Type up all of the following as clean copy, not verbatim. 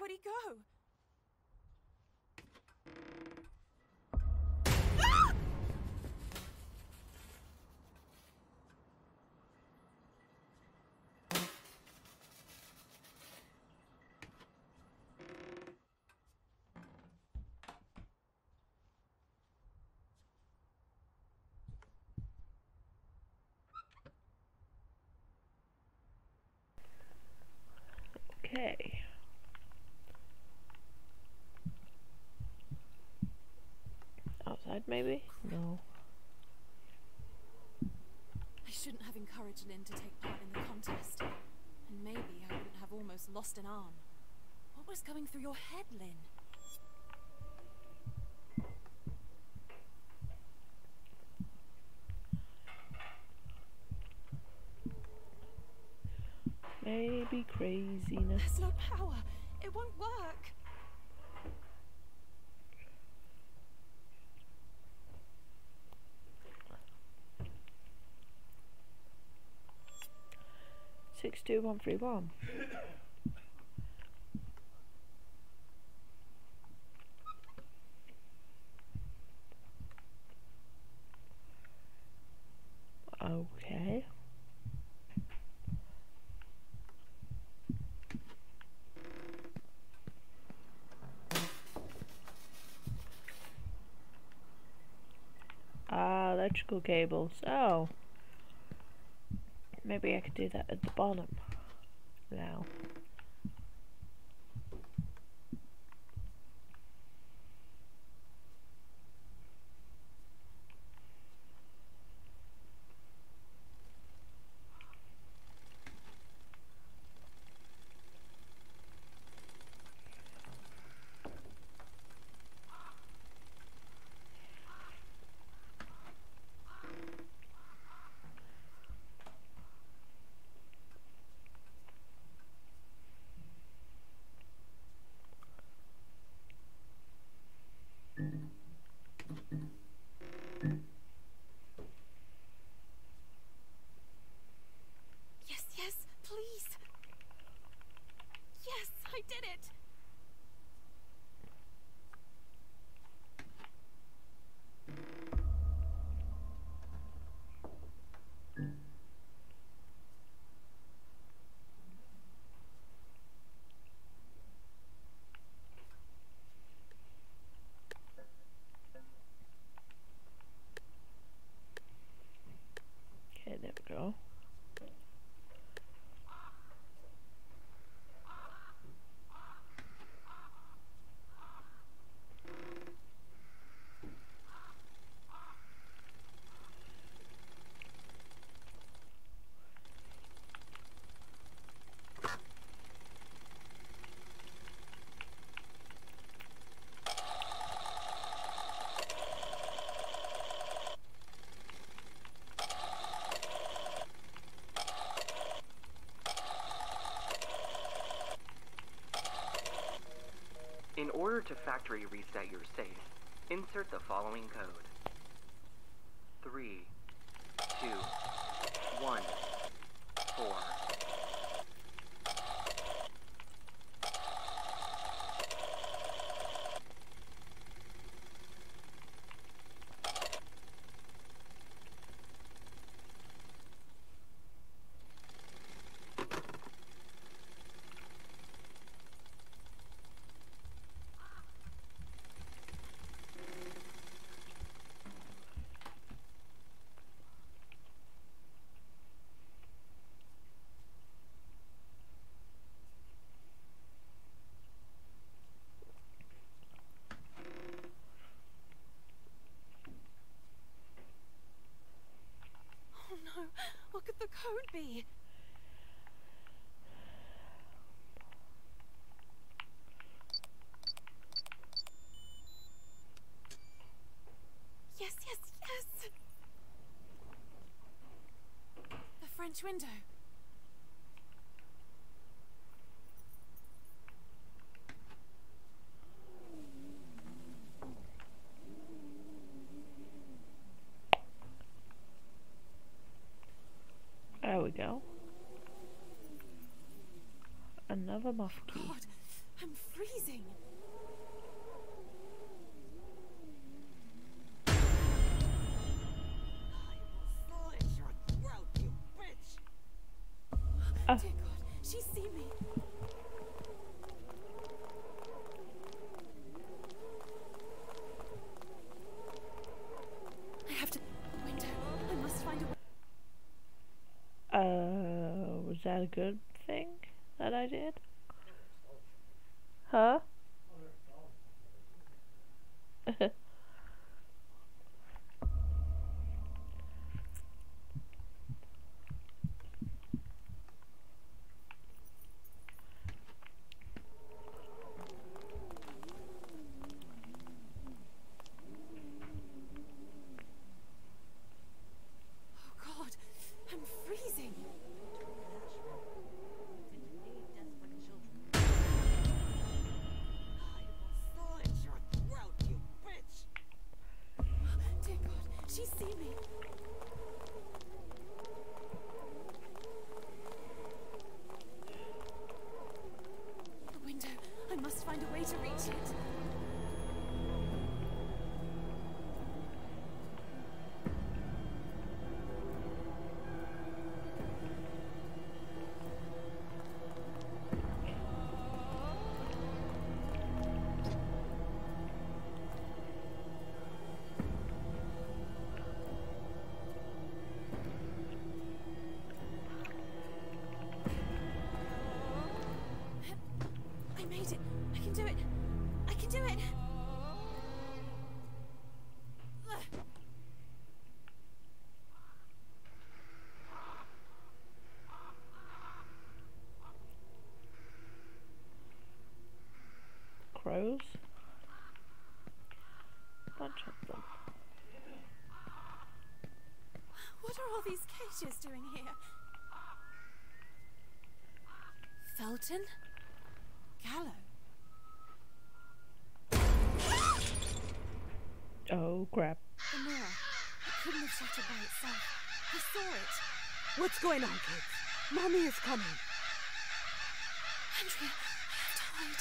Where'd he go? Okay. Outside, maybe? No. I shouldn't have encouraged Lynn to take part in the contest. And maybe I wouldn't have almost lost an arm. What was going through your head, Lynn? Maybe craziness. There's no power. It won't work. Six, 2, 1, 3, 1. Okay. Ah, electrical cables. Oh. Maybe I could do that at the bottom now. Yes, yes, please. Yes, I did it. Okay, there we go. In order to factory reset your safe, insert the following code. 3, 2, 1, 4. Oh no, what could the code be? Yes, yes, yes! The French window. There we go. Another muff key. God, I'm freezing. Oh. Dear God, she's seen me. I have to. Window. I must find a way. Was that a good thing that I did? Huh? Oh God, I'm freezing. Dear God, she's seen me. The window. I must find a way to reach it. I made it. I can do it. I can do it. Crows? Bunch of them. What are all these cages doing here? Felton? Gallo? Oh crap. The mirror. It couldn't have shattered by itself. I saw it. What's going on, kids? Mommy is coming. Andrea, I have to hide.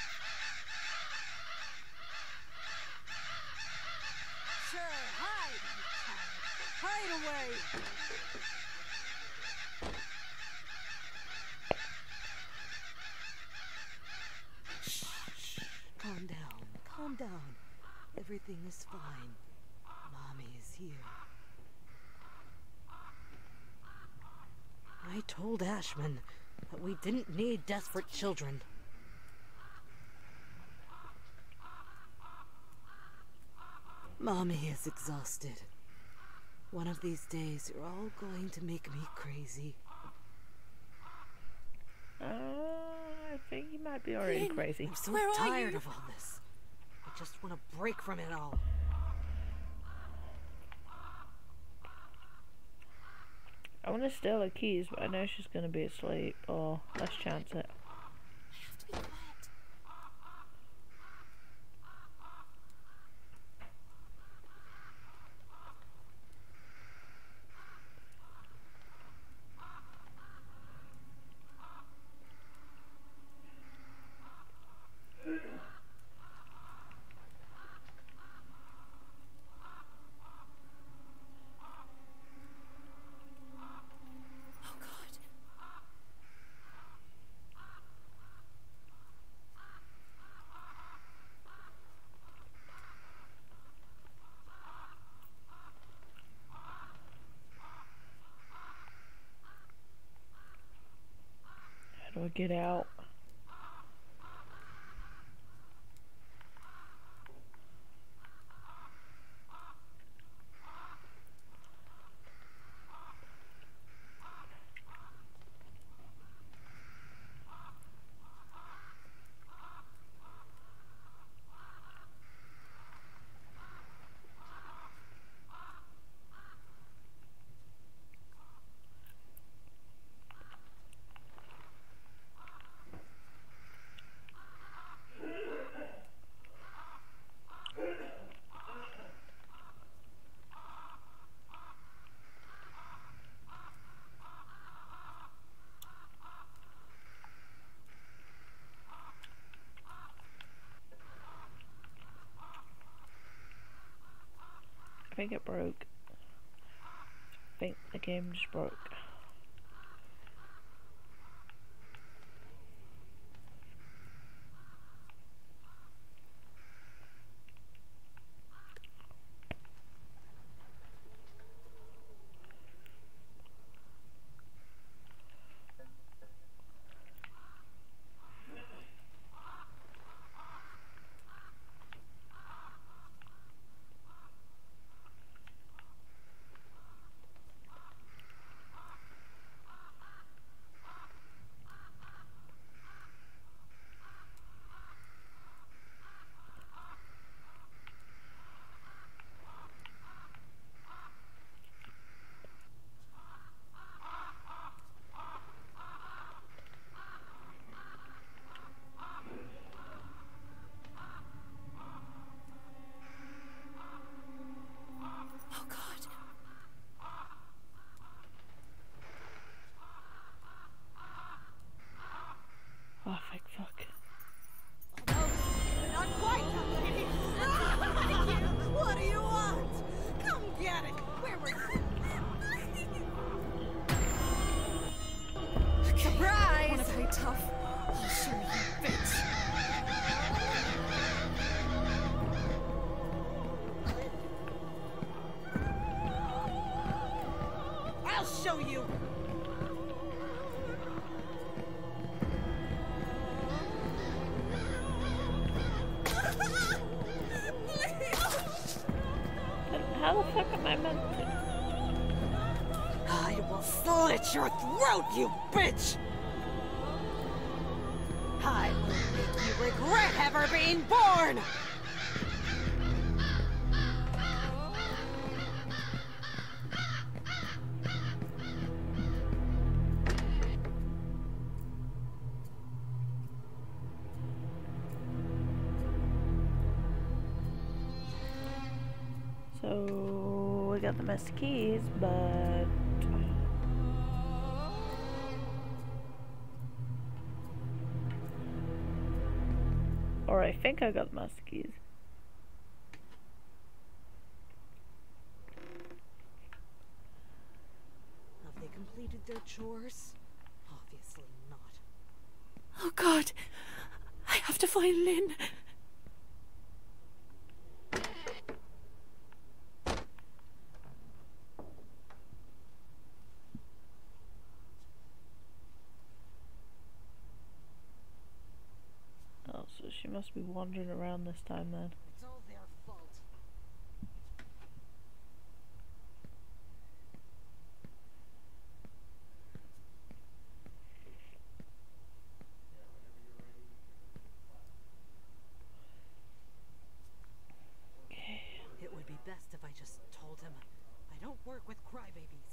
Sure, hide, you child. Hide away. Shh, shh. Calm down. Calm down. Everything is fine. Mommy is here. I told Ashman that we didn't need desperate children. Mommy is exhausted. One of these days, you're all going to make me crazy. I think you might be already Lynn, crazy. I'm so Where are tired you? of all this. I just want to break from it all. I want to steal her keys, but I know she's going to be asleep, or let's chance it. I have to be quiet. Oh God. How do I get out? think it broke. I think the game just broke. Oh God. Oh, thank fuck. Not quite, young lady. What do you want? Come get it. Where were you? Surprise! Wanna play tough? I'll show you, bitch. I'll show you. How the fuck am I meant to? I will slit your throat, you bitch! I will make you regret ever being born! So we got the master keys, but or I think I got the master keys. Have they completed their chores? Obviously not. Oh God. I have to find Lynn. Oh, so she must be wandering around this time then. It's all their fault. Okay. It would be best if I just told him. I don't work with crybabies.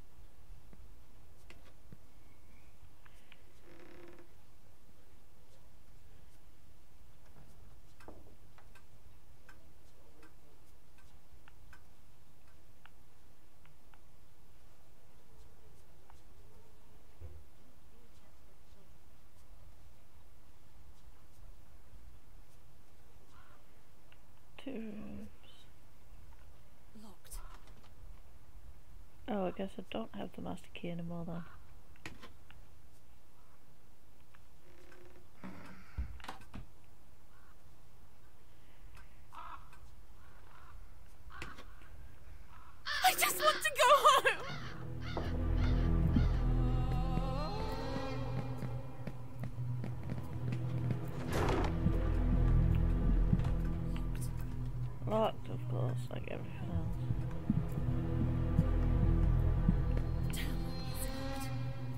Two rooms. Locked. Oh, I guess I don't have the master key anymore then. I just want to go home. Locked, of course, like everything else. Damn, it's locked.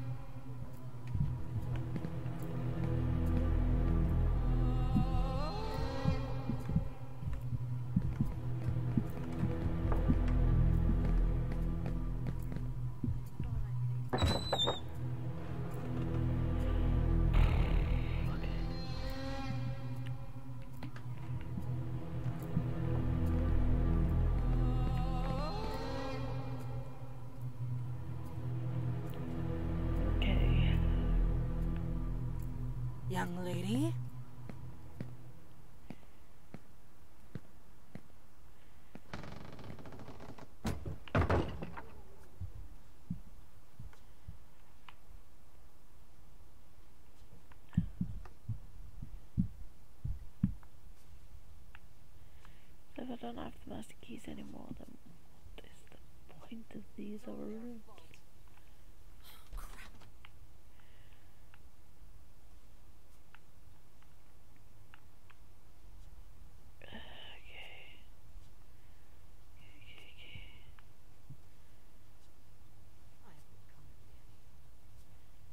Okay. Young lady? don't have the master keys anymore, then what is the point of these other rooms? Crap. I will come in handy.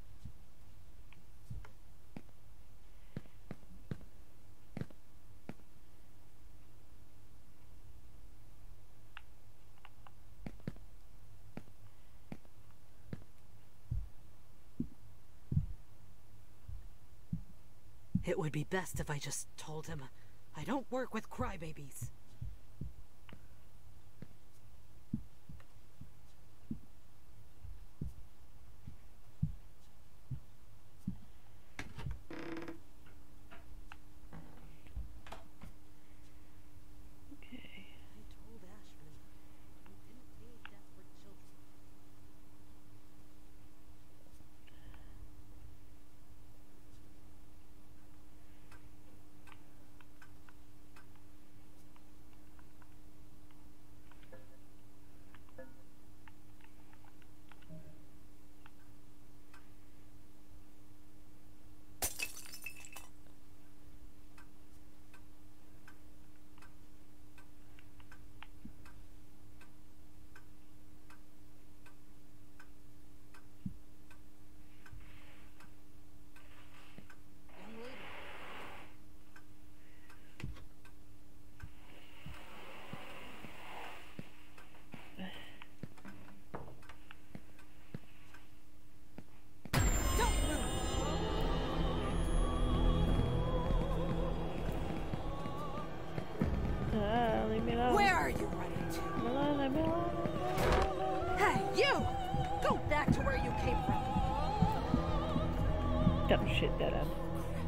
It would be best if I just told him I don't work with crybabies. Okay. I told Ashman we didn't need desperate children. Young lady. Don't move! Leave me alone. Where are you running to? Leave me alone, leave me alone, leave me alone. Hey, you! Go back to where you came from. Dumb shit, dead end.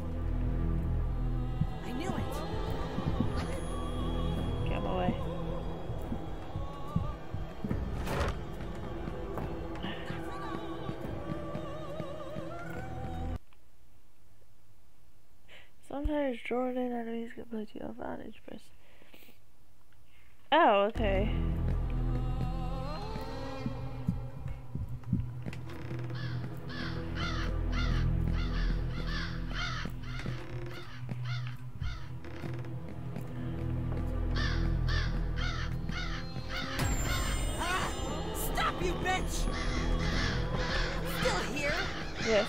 I knew it. Get out of my way. Sometimes drawing in enemies can put you advantage, press. Oh, okay. Ah! Stop, you bitch! Still here? Yes.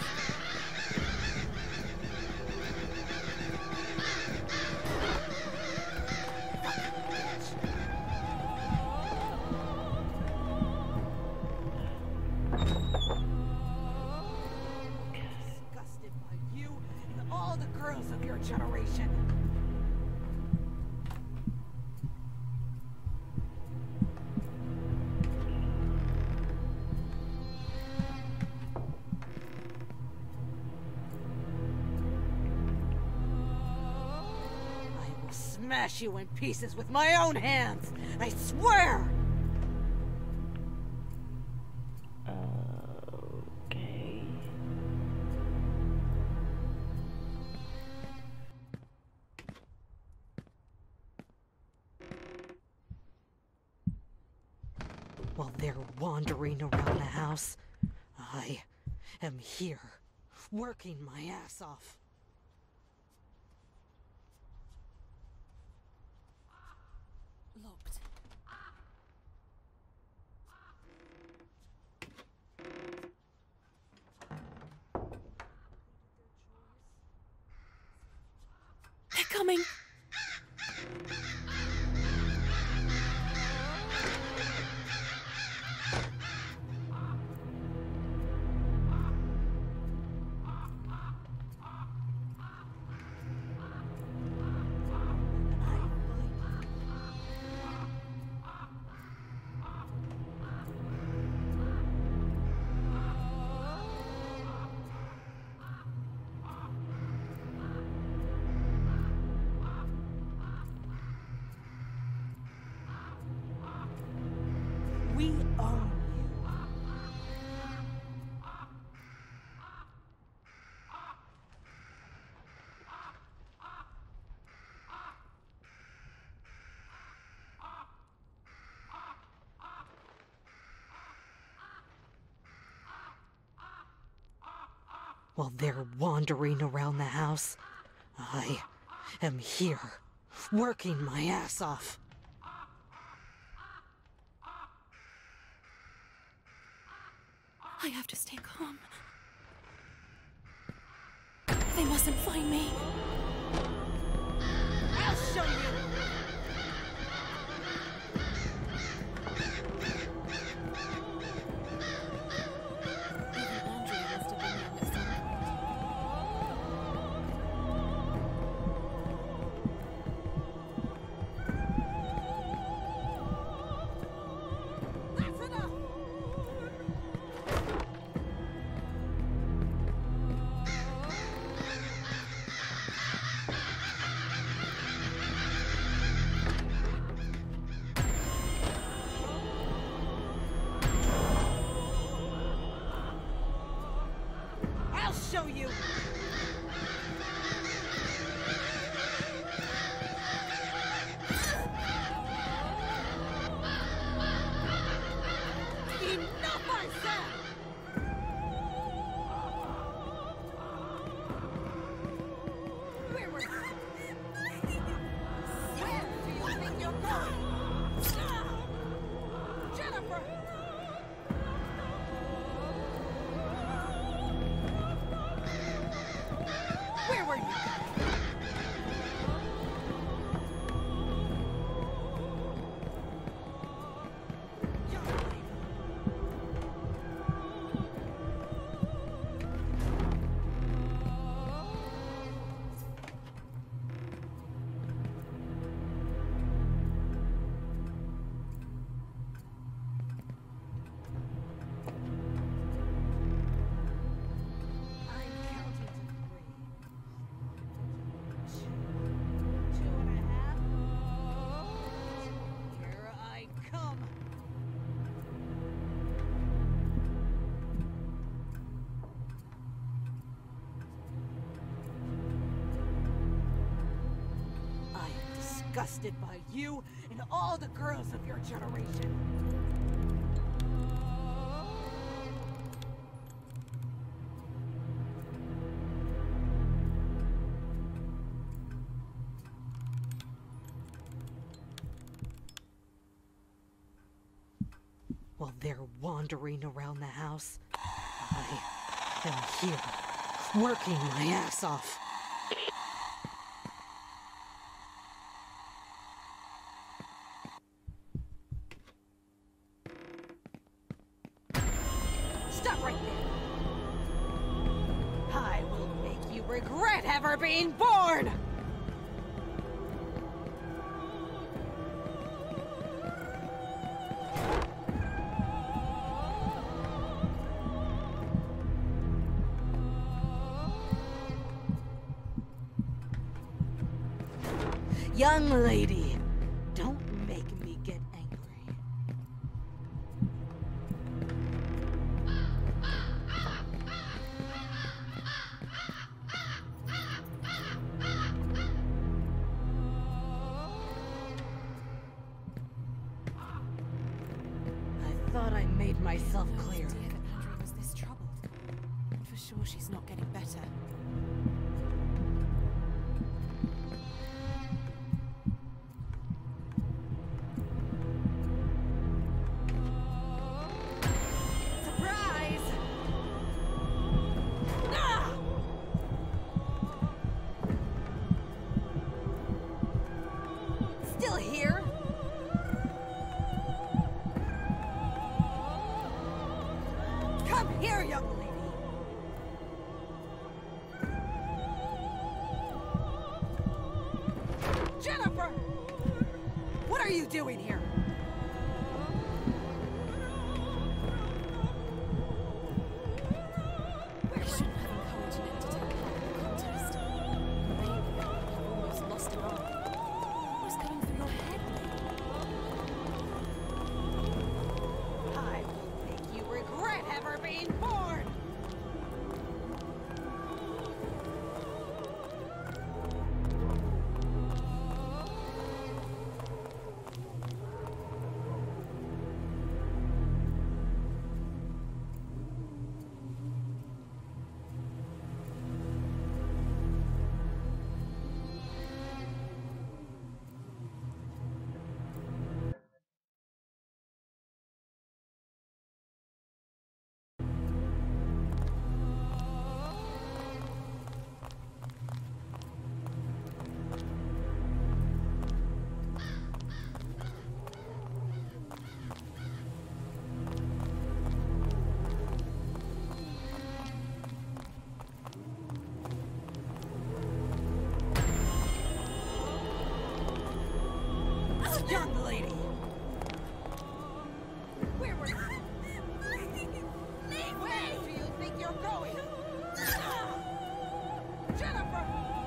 Disgusted by you and all the girls of your generation. I will smash you in pieces with my own hands. I swear! Okay. While they're wandering around the house, I am here, working my ass off. Locked. They're coming! While they're wandering around the house, I am here, working my ass off. I have to stay calm. They mustn't find me. I'll show you! Even Andrea must have been young at some point. That's enough! I'll show you! Enough, I said! Where were you? Where do you think you're going? Jennifer! Where were you going? Young lady. I'm counting to 3. 2.5. Here I come. I am disgusted by you and all the girls of your generation. While they're wandering around the house, I am here, working my ass off. Stop right there! I will make you regret ever being born! Young lady, don't make me get angry. I thought I made myself No clear. idea that Andrea was this troubled. For sure she's not getting better. Surprise! Ah! Still here? Come here, young lady. Jennifer! What are you doing here? I shouldn't have encouraged Lynn to take part in the contest. Maybe I would have almost lost an arm. What was going through your head, Lynn? I will make you regret ever being born! you're going? Jennifer!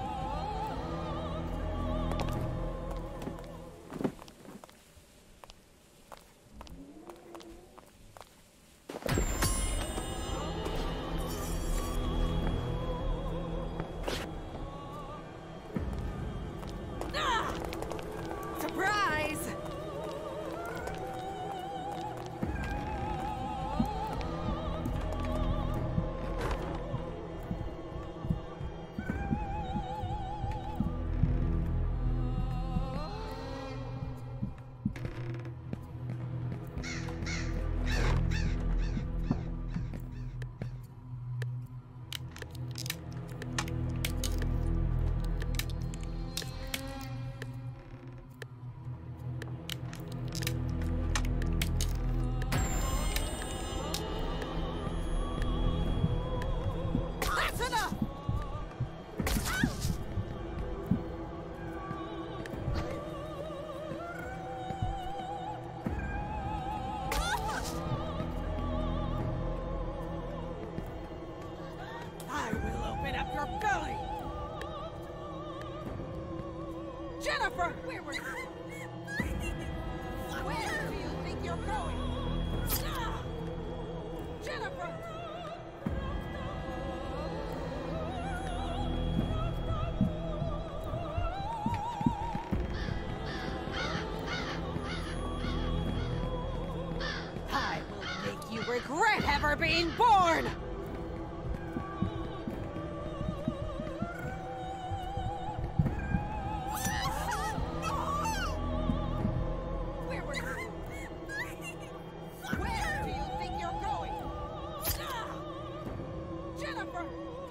Surprise! That's enough! I will open up your belly! Jennifer! Where were you? Where do you think you're going? Jennifer! I will make you regret ever being born! Where were you? Where do you think you're going? Jennifer!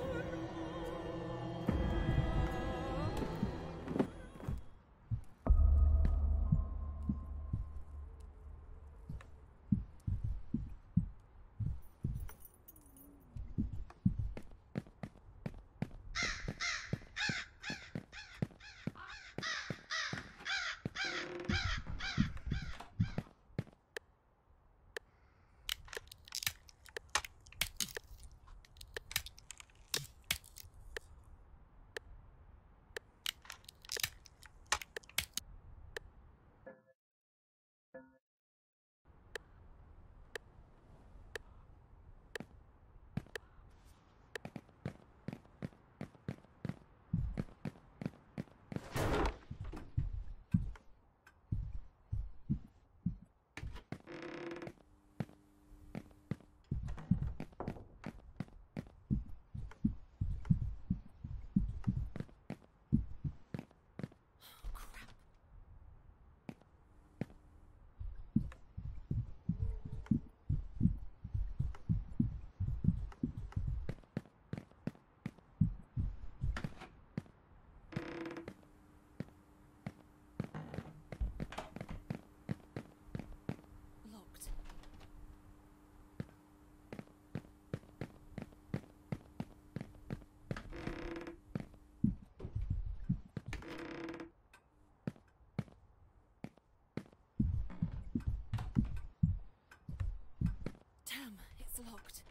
Locked. Damn, it's locked.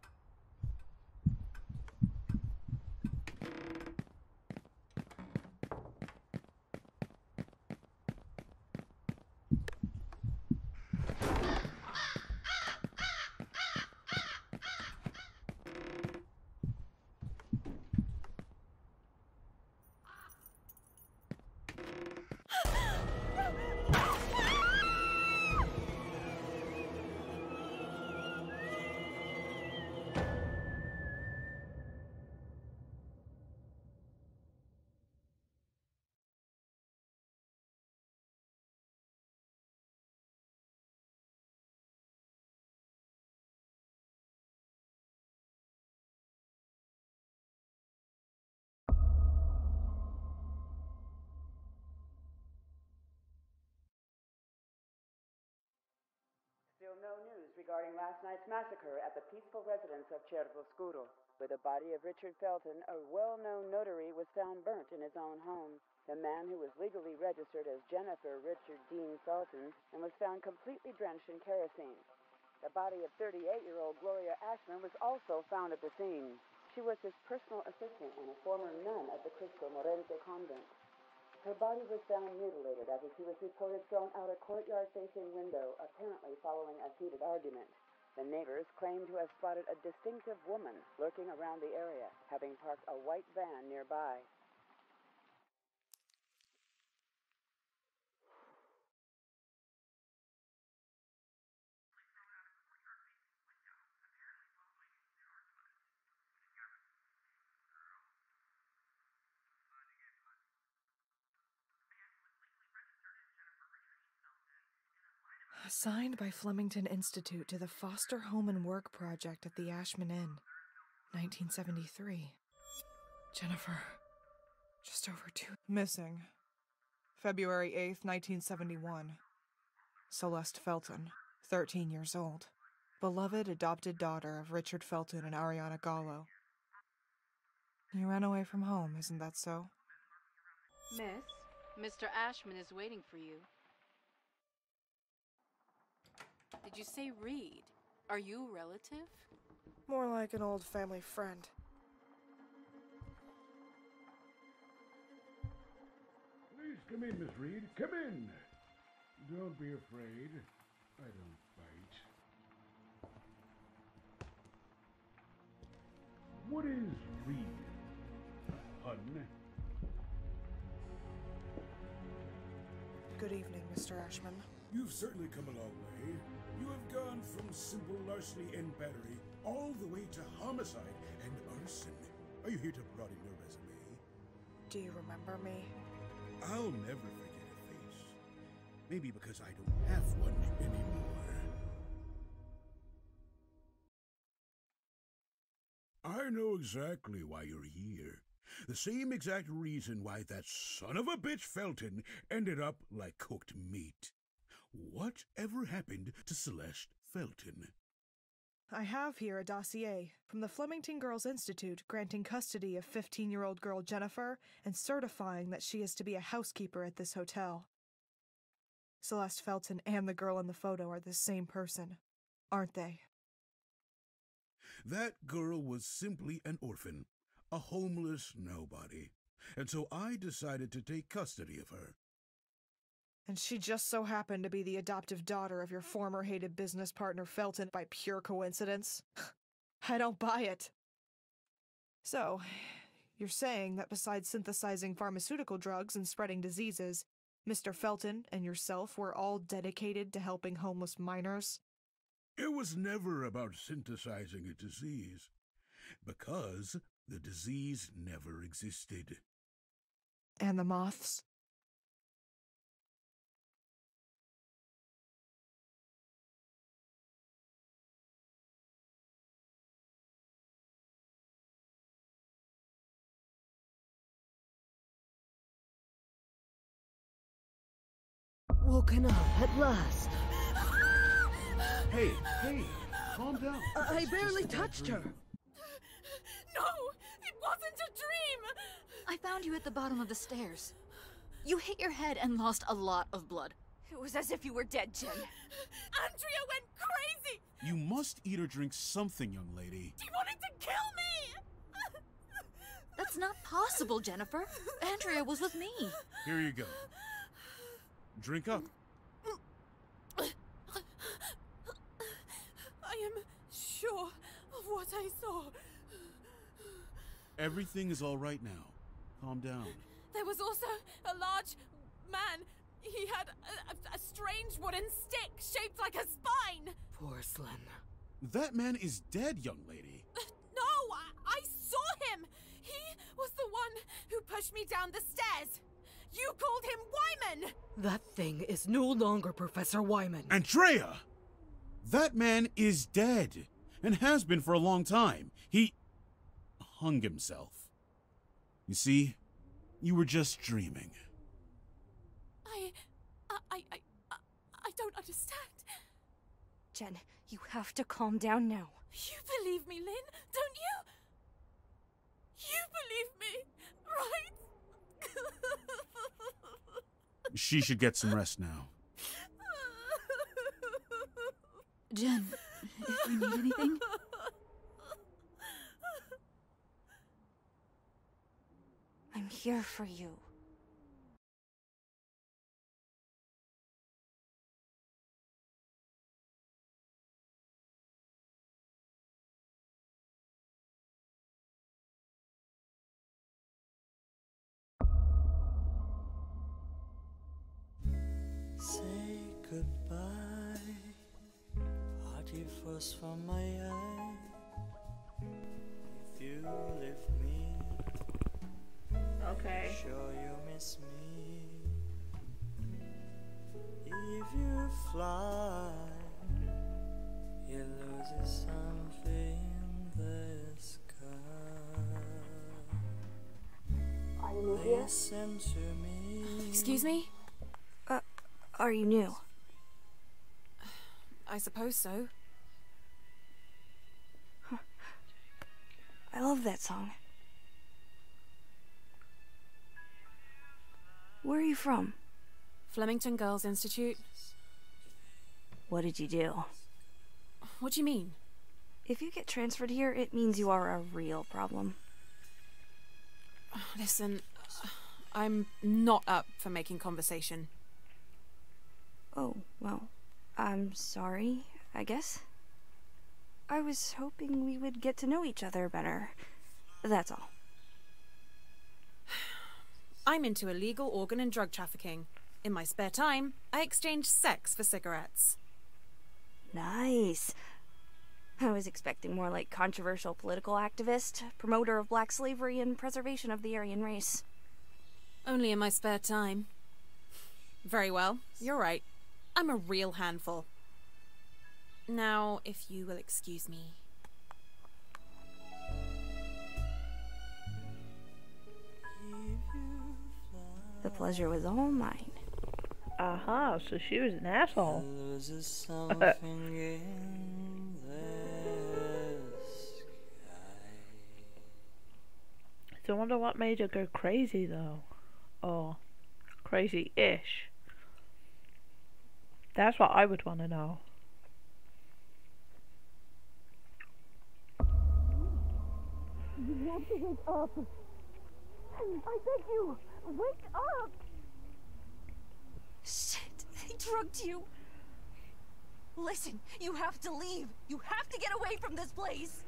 Still no news regarding last night's massacre at the peaceful residence of Cervoscuro, where the body of Richard Felton, a well-known notary, was found burnt in his own home. The man who was legally registered as Jennifer Richard Dean Felton and was found completely drenched in kerosene. The body of 38-year-old Gloria Ashman was also found at the scene. She was his personal assistant and a former nun at the Cristo Morente convent. Her body was found mutilated after she was reported thrown out a courtyard-facing window, apparently following a heated argument. The neighbors claim to have spotted a distinctive woman lurking around the area, having parked a white van nearby. Assigned by Flemington Institute to the Foster Home and Work Project at the Ashman Inn, 1973. Jennifer, just over 2. Missing. February 8th, 1971. Celeste Felton, 13 years old. Beloved adopted daughter of Richard Felton and Ariana Gallo. You ran away from home, isn't that so? Miss, Mr. Ashman is waiting for you. Did you say Reed? Are you a relative? More like an old family friend. Please come in, Miss Reed. Come in. Don't be afraid. I don't bite. What is Reed? A pun? Good evening, Mr. Ashman. You've certainly come a long way. You have gone from simple larceny and battery all the way to homicide and arson. Are you here to broaden your resume? Do you remember me? I'll never forget a face. Maybe because I don't have one anymore. I know exactly why you're here. The same exact reason why that son of a bitch Felton ended up like cooked meat. Whatever happened to Celeste Felton? I have here a dossier from the Flemington Girls Institute granting custody of 15-year-old girl Jennifer and certifying that she is to be a housekeeper at this hotel. Celeste Felton and the girl in the photo are the same person, aren't they? That girl was simply an orphan, a homeless nobody, and so I decided to take custody of her. And she just so happened to be the adoptive daughter of your former hated business partner Felton by pure coincidence? I don't buy it. So, you're saying that besides synthesizing pharmaceutical drugs and spreading diseases, Mr. Felton and yourself were all dedicated to helping homeless minors? It was never about synthesizing a disease, because the disease never existed. And the moths? Woken up at last. Hey, calm down. I barely touched her. No! It wasn't a dream! I found you at the bottom of the stairs. You hit your head and lost a lot of blood. It was as if you were dead, Jen. Andrea went crazy! You must eat or drink something, young lady. She wanted to kill me! That's not possible, Jennifer. Andrea was with me. Here you go. Drink up. I am sure of what I saw. Everything is all right now. Calm down. There was also a large man. He had a strange wooden stick shaped like a spine. Porcelain. That man is dead, young lady. No, I saw him. He was the one who pushed me down the stairs. You called him Wyman. That thing is no longer Professor Wyman. Andrea! That man is dead, and has been for a long time. He hung himself. You see, you were just dreaming. I don't understand. Jen, you have to calm down now. You believe me, Lynn, don't you? You believe me, right? She should get some rest now. Jen, if we need anything. I'm here for you. Say goodbye. Party first from my eye. If you leave me, Okay. sure you miss me. If you fly, you lose something in the sky. Are you new here? Listen to me. Excuse me? Are you new? I suppose so. I love that song. Where are you from? Flemington Girls Institute. What did you do? What do you mean? If you get transferred here, it means you are a real problem. Listen, I'm not up for making conversation. Oh, well, I'm sorry, I guess. I was hoping we would get to know each other better. That's all. I'm into illegal organ and drug trafficking. In my spare time, I exchange sex for cigarettes. Nice. I was expecting more like controversial political activist, promoter of black slavery and preservation of the Aryan race. Only in my spare time. Very well, you're right. I'm a real handful. Now, if you will excuse me. The pleasure was all mine. Aha, so she was an asshole. Loses something in the sky. So I wonder what made her go crazy though. Or crazy-ish. That's what I would want to know. You have to wake up. I beg you, wake up. Shit, they drugged you. Listen, you have to leave. You have to get away from this place.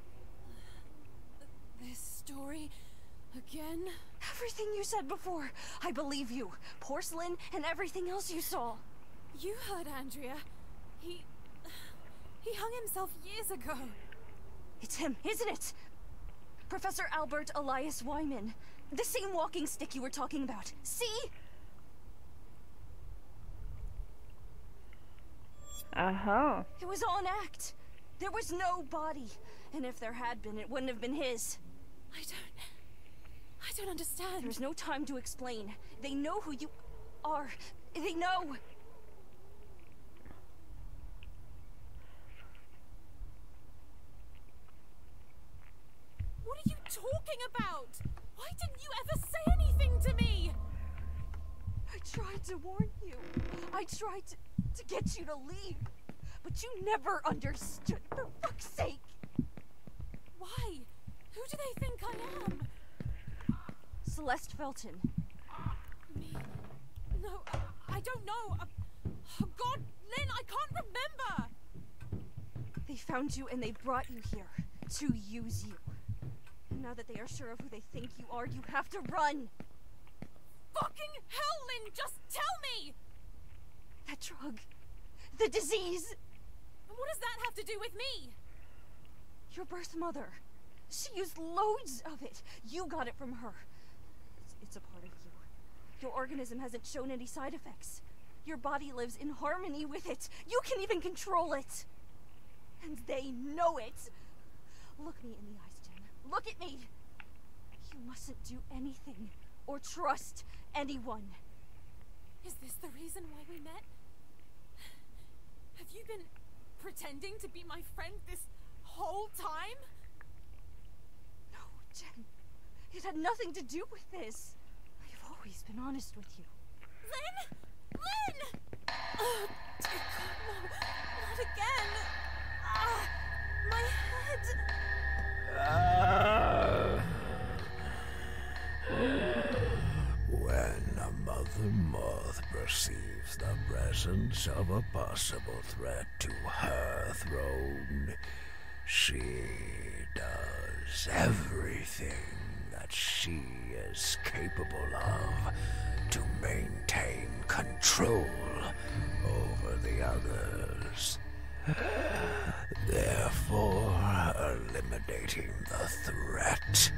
This story again? Everything you said before, I believe you. Porcelain and everything else you saw. You heard Andrea. He hung himself years ago. It's him, isn't it? Professor Albert Elias Wyman. The same walking stick you were talking about. See? Uh-huh. It was all an act. There was no body. And if there had been, it wouldn't have been his. I don't understand. There's no time to explain. They know who you are. They know. What are you talking about? Why didn't you ever say anything to me? I tried to warn you. I tried to get you to leave. But you never understood, for fuck's sake. Why? Who do they think I am? Celeste Felton. Me? No, I don't know. Oh God, Lynn, I can't remember. They found you and they brought you here to use you. And now that they are sure of who they think you are, you have to run. Fucking hell, Lynn, just tell me! That drug. The disease. And what does that have to do with me? Your birth mother. She used loads of it. You got it from her. It's a part of you. Your organism hasn't shown any side effects. Your body lives in harmony with it. You can even control it. And they know it. Look me in the eyes, Jen. Look at me. You mustn't do anything or trust anyone. Is this the reason why we met? Have you been pretending to be my friend this whole time? No, Jen. It had nothing to do with this. I've always been honest with you. Lynn! Lynn! Oh, dear God, no. Not again. My head! When a Mother Moth perceives the presence of a possible threat to her throne, she does everything that she is capable of to maintain control over the others, therefore eliminating the threat.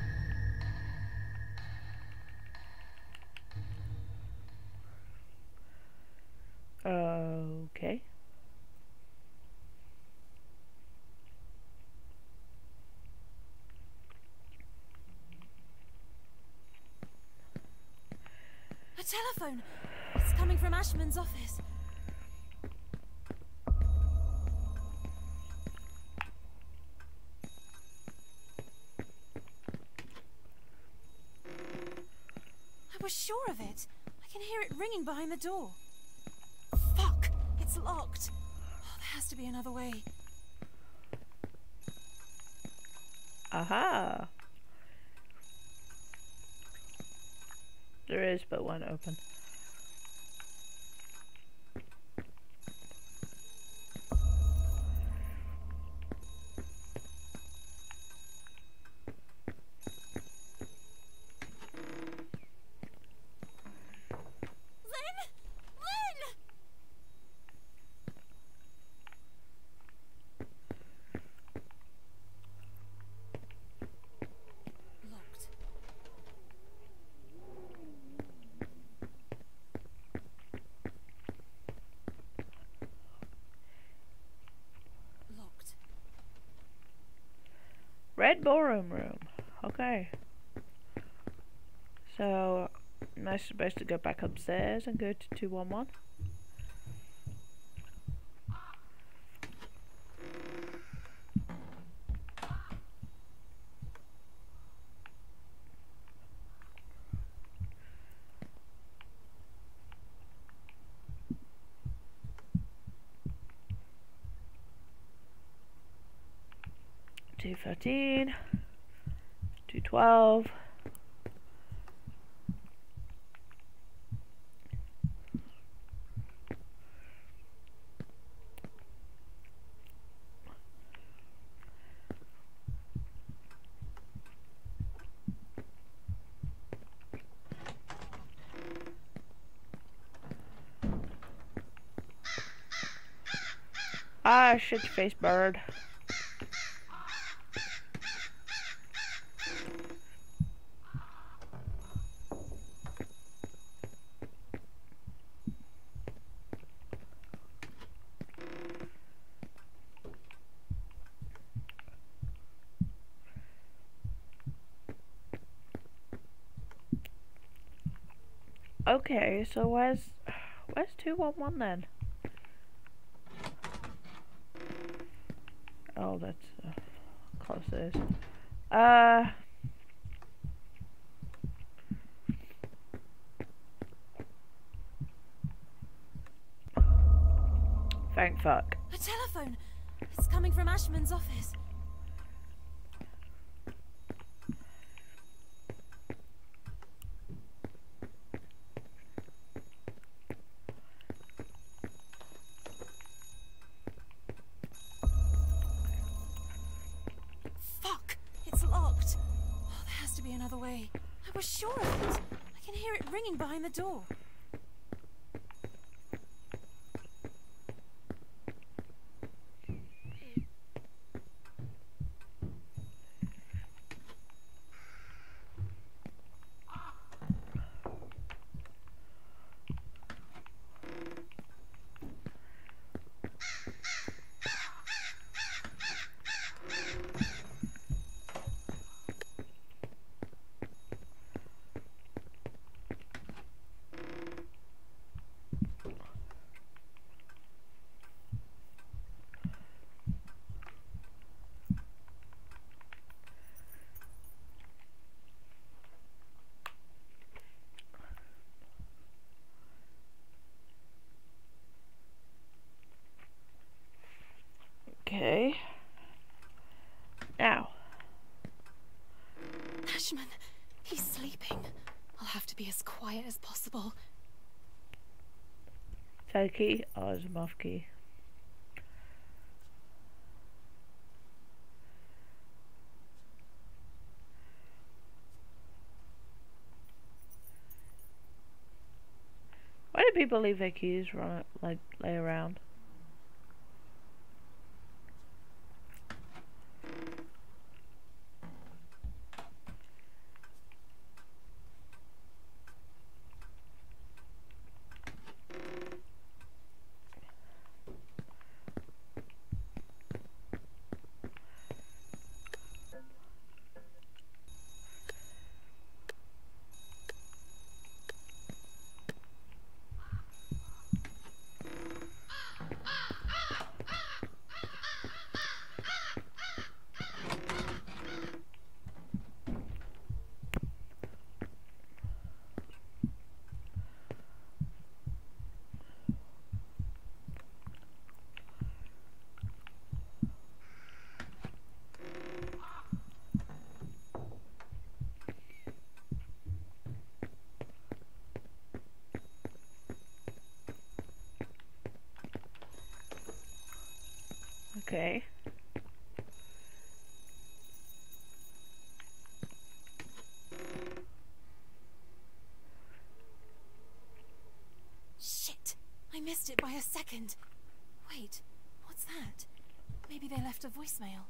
Okay. A telephone! It's coming from Ashman's office. I was sure of it. I can hear it ringing behind the door. Fuck! It's locked. Oh, there has to be another way. Aha! There is but one open. Red ballroom room. Okay. So, am I supposed to go back upstairs and go to 211? $213, $212. Ah, shit your face, bird. Okay, so where's 211 then? Oh, that's close it is. Thank fuck. A telephone! It's coming from Ashman's office. Fuck! It's locked. Oh, there has to be another way. I was sure of it. I can hear it ringing behind the door. Ashman, he's sleeping. I'll have to be as quiet as possible. Third key? Oh, it's a muff key. Why do people leave their keys lay around? Okay. Shit! I missed it by a second. Wait, what's that? Maybe they left a voicemail.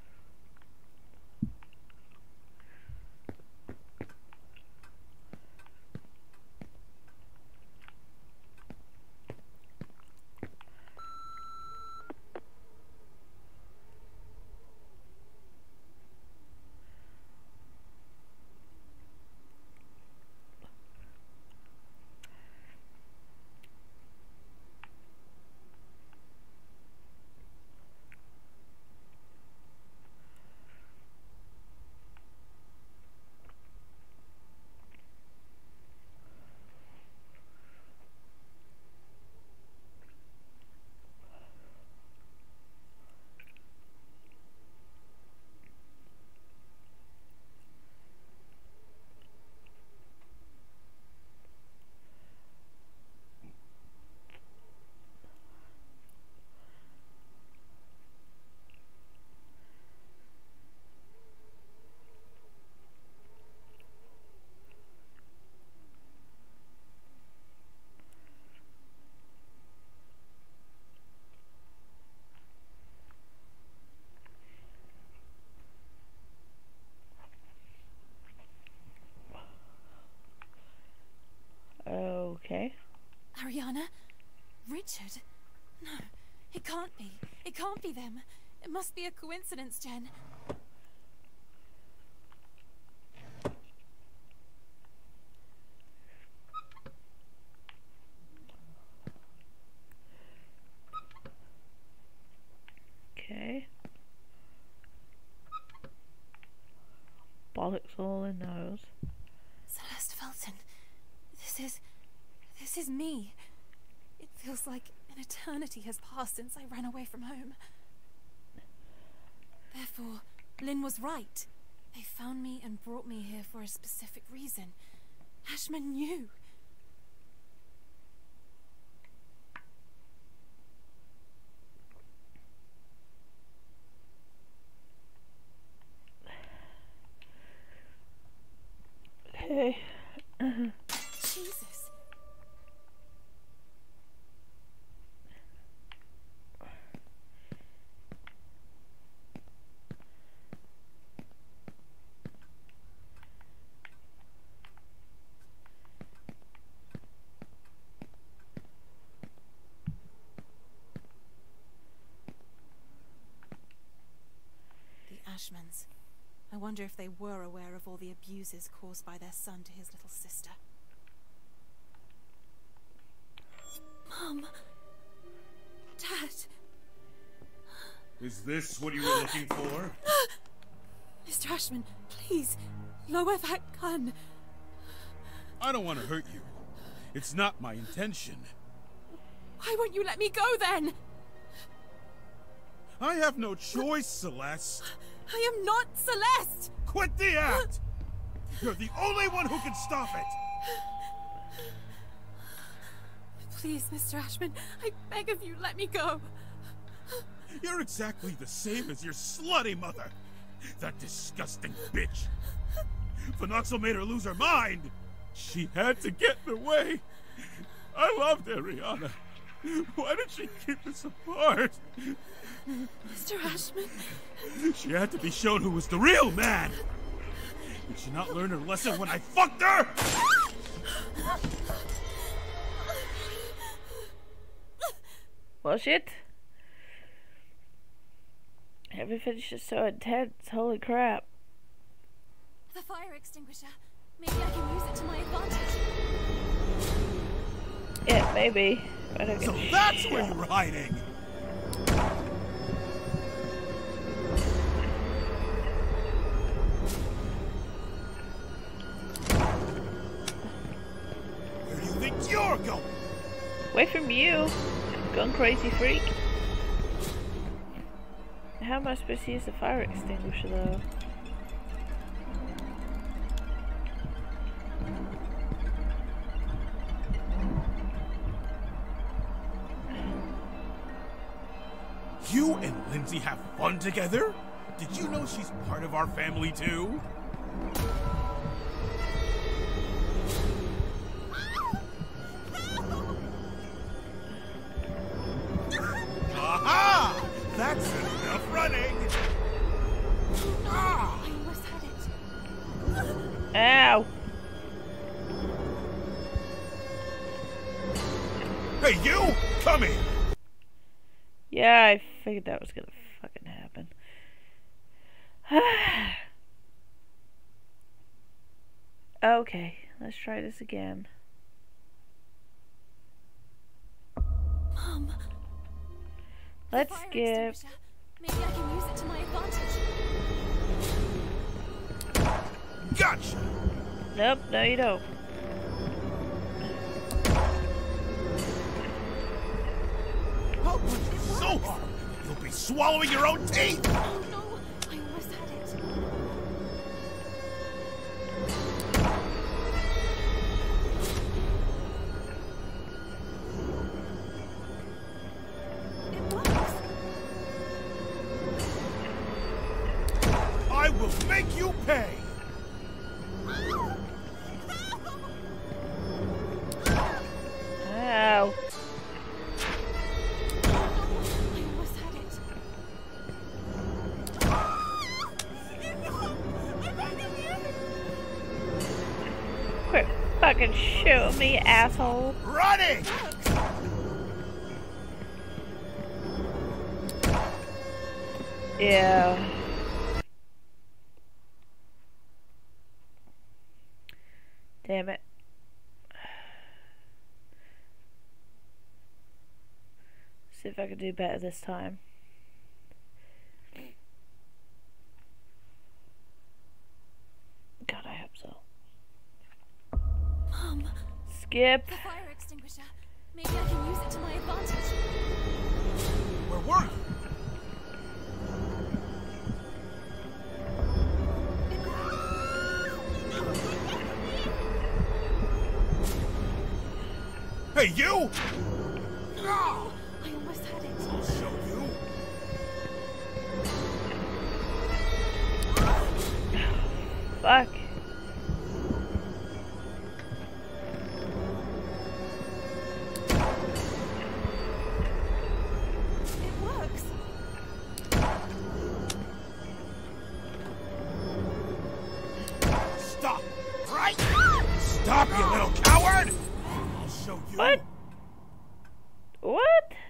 Okay. Ariana? Richard? No, it can't be. It can't be them. It must be a coincidence, Jen. Okay. Bollocks all in those. Celeste Felton. This is me. It feels like an eternity has passed since I ran away from home. Therefore, Lynn was right. They found me and brought me here for a specific reason. Ashman knew. Okay. Jesus. Ashmans. I wonder if they were aware of all the abuses caused by their son to his little sister. Mom! Dad! Is this what you were looking for? Mr. Ashman, please, lower that gun. I don't want to hurt you. It's not my intention. Why won't you let me go then? I have no choice, Celeste. I am not Celeste! Quit the act! You're the only one who can stop it! Please, Mr. Ashman, I beg of you, let me go. You're exactly the same as your slutty mother! That disgusting bitch! Phenoxyl made her lose her mind! She had to get in the way! I loved Ariana. Why did she keep us apart? Mr. Ashman? She had to be shown who was the real man! Did she not learn her lesson when I fucked her? Well, shit. Everything's just so intense. Holy crap. The fire extinguisher. Maybe I can use it to my advantage. Yeah, maybe. I don't So give a that's shit. where you're hiding! Where do you think you're going? Away from you, gone crazy freak. How am I supposed to use the fire extinguisher though? You and Lindsay have fun together? Did you know she's part of our family too? Aha! That's enough running! Ah! I almost had it. Ow! Hey, you! Come here! Yeah, I figured that was gonna fucking happen. Okay, let's try this again. Mom. Let's Fire skip. extinguisher. Maybe I can use it to my advantage. Gotcha! Nope, no you don't. I'll punch you so hard, you'll be swallowing your own teeth! Oh no, I almost had it. It works. I will make you pay! Ow. I almost had it. Quit fucking shooting me, asshole. Running! Yeah. Damn it. See if I can do better this time. God, I hope so. Mom. Skip. The fire extinguisher. Maybe I can use it to my advantage. Where were you? Hey, you! No! I almost had it. I'll show you. Fuck. It works. Stop! Right? Stop, you little coward! I'll show you. What? What?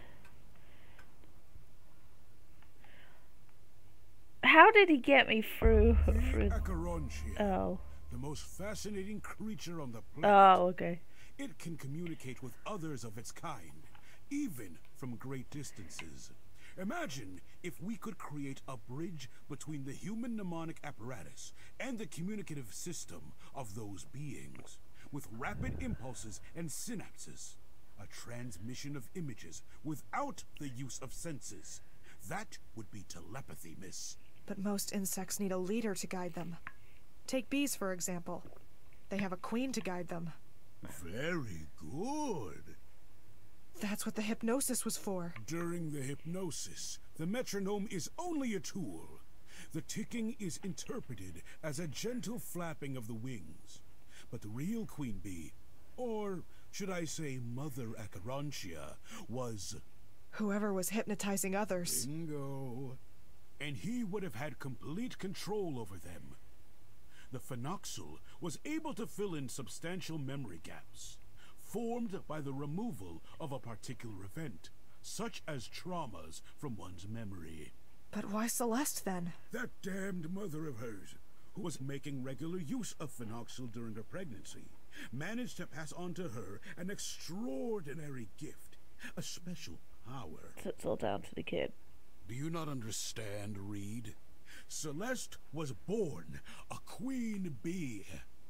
How did he get me through? Acherontia, Oh. the most fascinating creature on the planet. Oh, okay. It can communicate with others of its kind, even from great distances. Imagine if we could create a bridge between the human mnemonic apparatus and the communicative system of those beings, with rapid impulses and synapses. A transmission of images without the use of senses. That would be telepathy, miss. But most insects need a leader to guide them. Take bees, for example. They have a queen to guide them. Very good. That's what the hypnosis was for. During the hypnosis, the metronome is only a tool. The ticking is interpreted as a gentle flapping of the wings. But the real queen bee, or should I say Mother Acherontia, was... Whoever was hypnotizing others. Bingo. And he would have had complete control over them. The Phenoxyl was able to fill in substantial memory gaps, formed by the removal of a particular event, such as traumas from one's memory. But why Celeste, then? That damned mother of hers, who was making regular use of Phenoxyl during her pregnancy, managed to pass on to her an extraordinary gift, a special power. So it's all down to the kid. Do you not understand, Reed? Celeste was born a queen bee.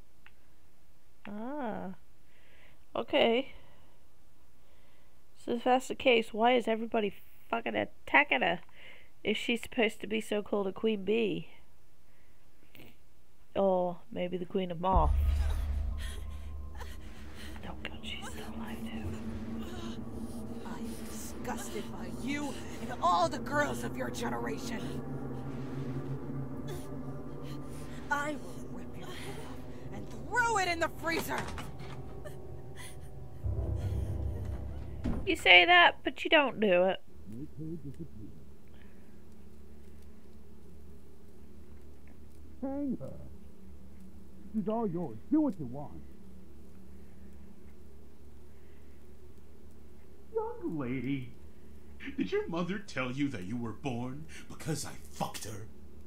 Ah. Okay. So if that's the case, why is everybody fucking attacking her? If she's supposed to be so-called a queen bee? Or maybe the queen of moths. Oh god, she's still alive too. I'm disgusted by you and all the girls of your generation. I will rip your head off and throw it in the freezer. You say that, but you don't do it. Hang her. She's all yours. Do what you want. Young lady, did your mother tell you that you were born because I fucked her?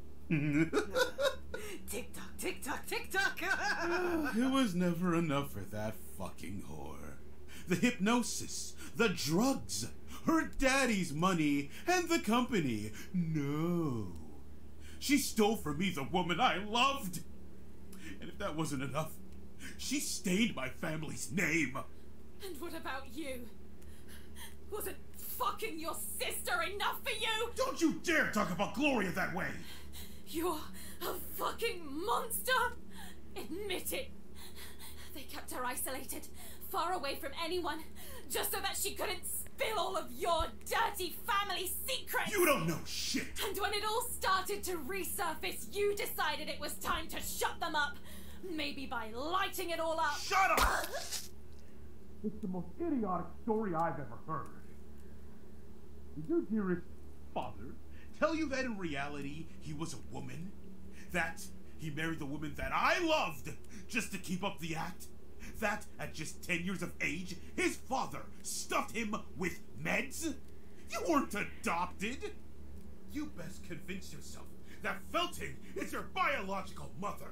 Tick tock, tick tock, tick tock. It was never enough for that fucking whore. The hypnosis, the drugs, her daddy's money, and the company. No. She stole from me the woman I loved. And if that wasn't enough, she stained my family's name. And what about you? Wasn't fucking your sister enough for you? Don't you dare talk about Gloria that way! You're a fucking monster! Admit it! They kept her isolated, far away from anyone, just so that she couldn't spill all of your dirty family secrets! You don't know shit! And when it all started to resurface, you decided it was time to shut them up! Maybe by lighting it all up! Shut up! It's the most idiotic story I've ever heard. Did your dearest father tell you that in reality he was a woman? That he married the woman that I loved just to keep up the act? That at just 10 years of age, his father stuffed him with meds? You weren't adopted! You best convince yourself that Felton is your biological mother.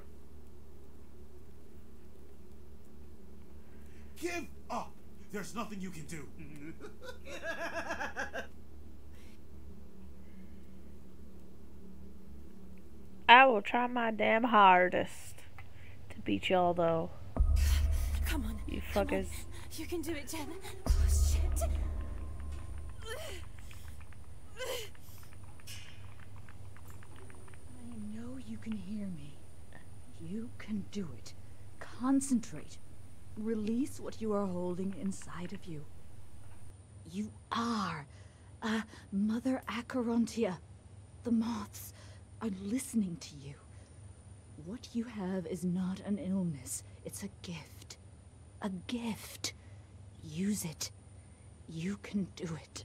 Give up! There's nothing you can do. I will try my damn hardest to beat y'all, though. Come on. You fuckers. You can do it, Jen. Oh, shit. I know you can hear me. You can do it. Concentrate. Release what you are holding inside of you. You are a Mother Acherontia. The moths are listening to you. What you have is not an illness. It's a gift. A gift. Use it. You can do it.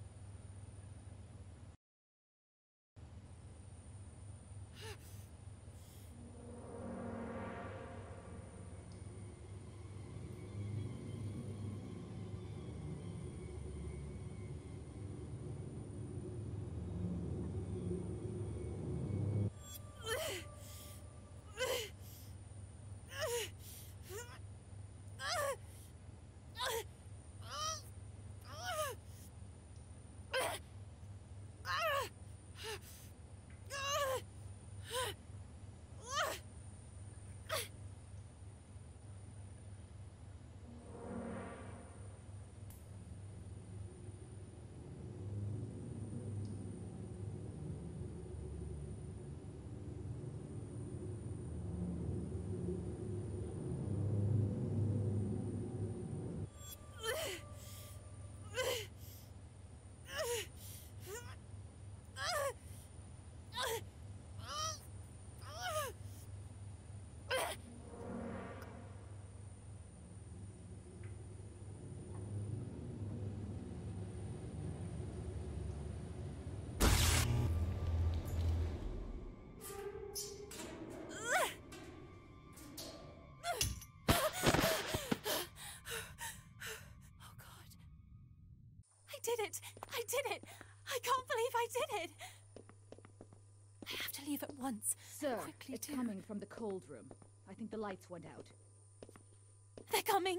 once. Sir, Quickly, it's too. coming from the cold room. I think the lights went out. They're coming!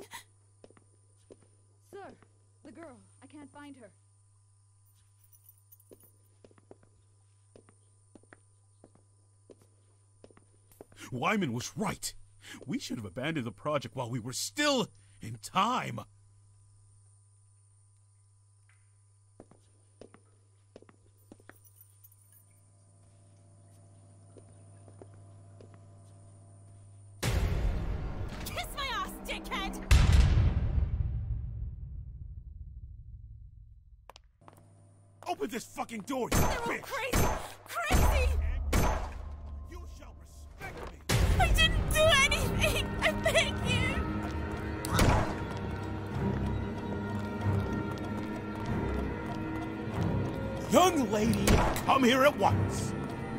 Sir, the girl. I can't find her. Wyman was right. We should have abandoned the project while we were still in time. Kiss my ass, dickhead! Open this fucking door, you They're all bitch! crazy! Crazy! You shall respect me! I didn't do anything! I beg you! Young lady, come here at once!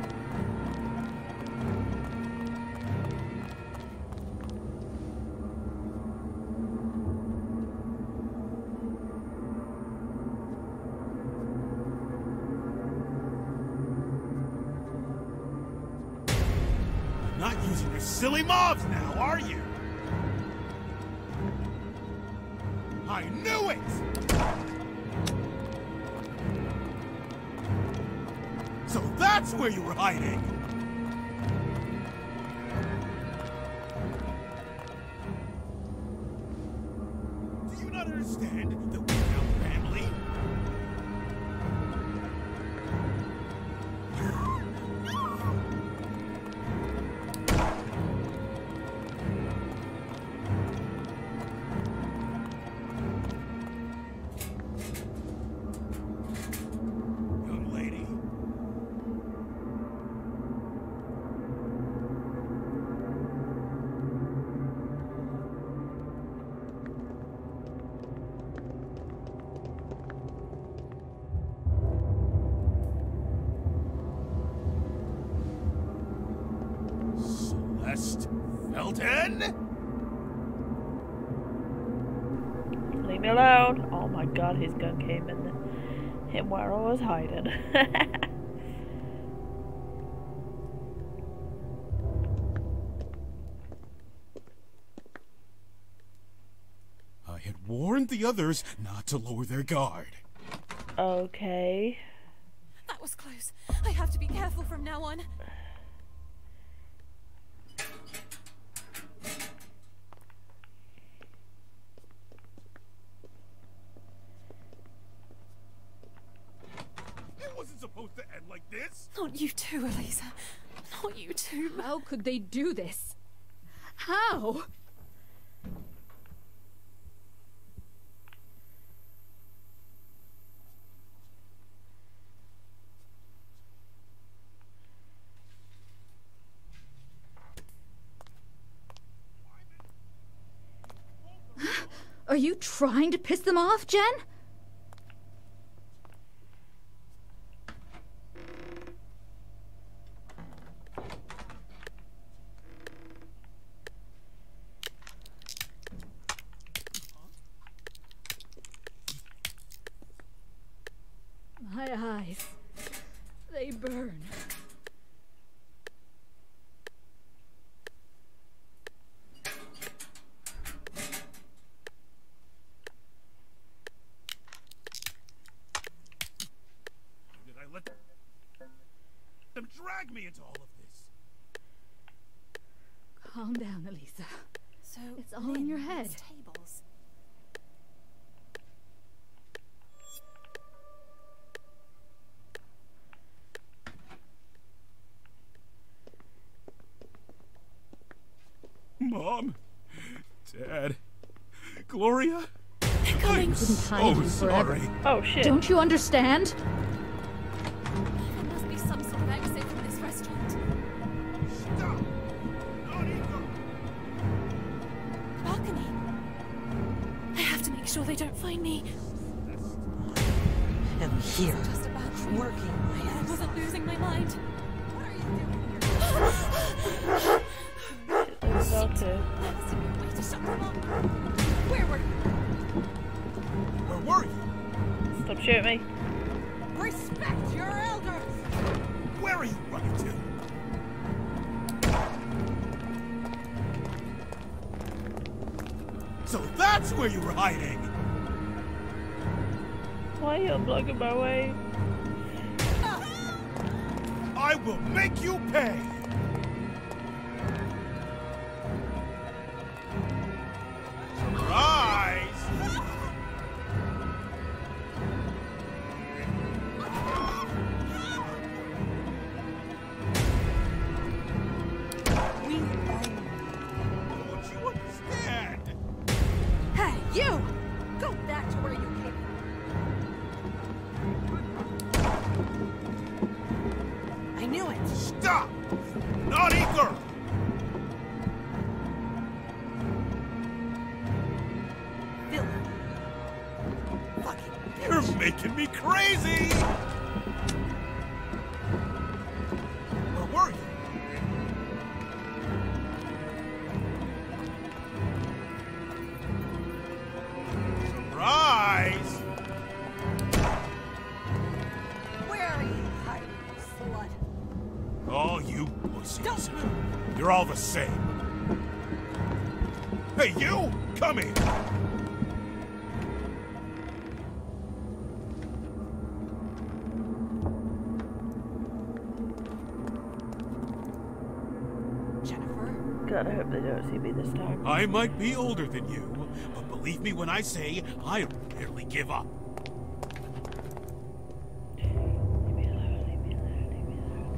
Not using your silly mobs now, are you? I knew it! So that's where you were hiding! Do you not understand that we're now family? Young lady. Celeste Felton? Leave me alone. Oh my god, his gun came in him where I was hiding. I had warned the others not to lower their guard. Okay. That was close. I have to be careful from now on. It wasn't supposed to end like this! Not you too, Elisa. Not you too. How could they do this? How? Are you trying to piss them off, Jen? My eyes. They burn. Did I let them drag me into all of this? Calm down, Elisa. So It's all in your head. moves tables. Mom, Dad, Gloria, coming. I'm so sorry. Oh shit. Don't you understand? There must be some sort of exit from this restaurant. Stop! Not even. Balcony. I have to make sure they don't find me. I'm here, It's just a bad dream. working my I ass wasn't off. losing my mind. What are you doing here? There's no two. There must have been a way to shut them up. Where were you? Where were you? Stop shooting me. Respect your elders! Where are you running to? So that's where you were hiding! Why are you blocking my way? I will make you pay! Surprise! Don't you understand? Hey, you! Go back to where you came from. I knew it. Stop! Naughty girl! Filthy. Fucking You're making me crazy! Where were you? Surprise! Where are you hiding, slut? Oh, you pussies. Don't move. You're all the same. Hey, you! Come here! Jennifer? God, I hope they don't see me this time. I might be older than you, but believe me when I say I rarely give up. Leave me alone, leave me alone, leave me alone,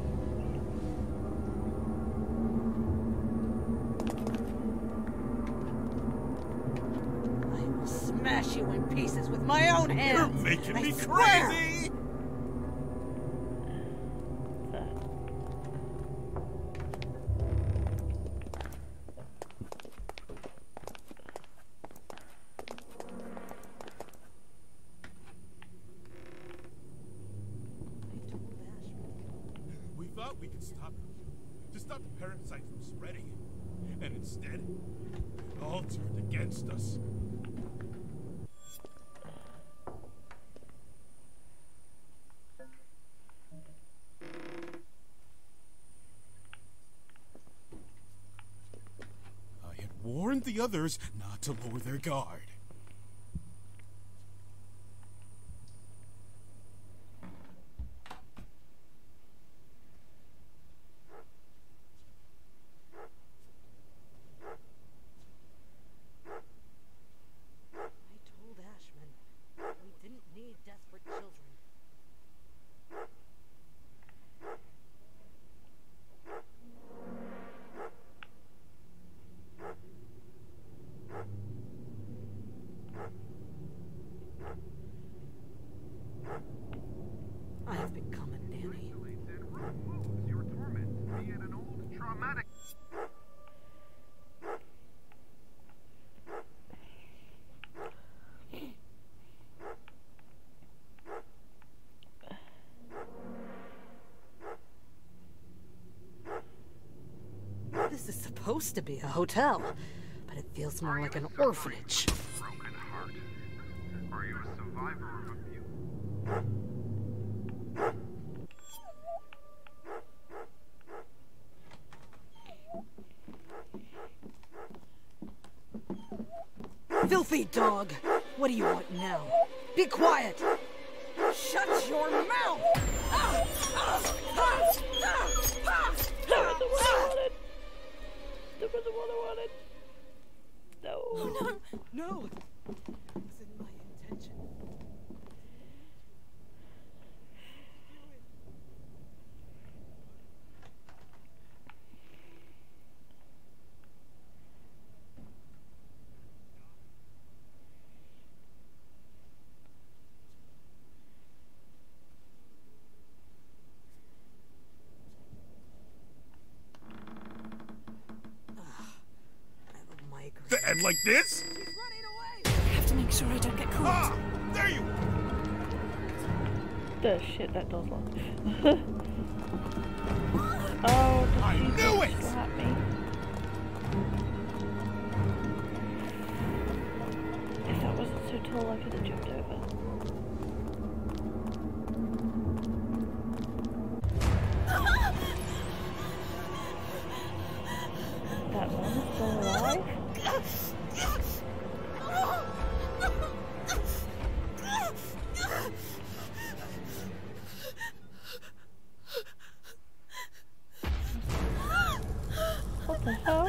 I will smash you in pieces with my own hands. You're making me swear. crazy! We thought we could stop it, to stop the parasite from spreading it, and instead, it all turned against us. I had warned the others not to lower their guard. I told Ashman we didn't need desperate children. I have been coming, Danny. Your torment, be it an old traumatic. This is supposed to be a hotel, but it feels more like an orphanage. Broken heart. Are you a survivor of abuse? Filthy dog! What do you want now? Be quiet! Shut your mouth! That was the one I wanted! That was the one I wanted! No! Oh, no! No! It wasn't my intention. The end like this? I have to make sure I don't get caught. Ah! There you are! The shit, that door's locked. Oh, I knew it! Slap me. If that wasn't so tall, I could have jumped over. That one is still alive? hell?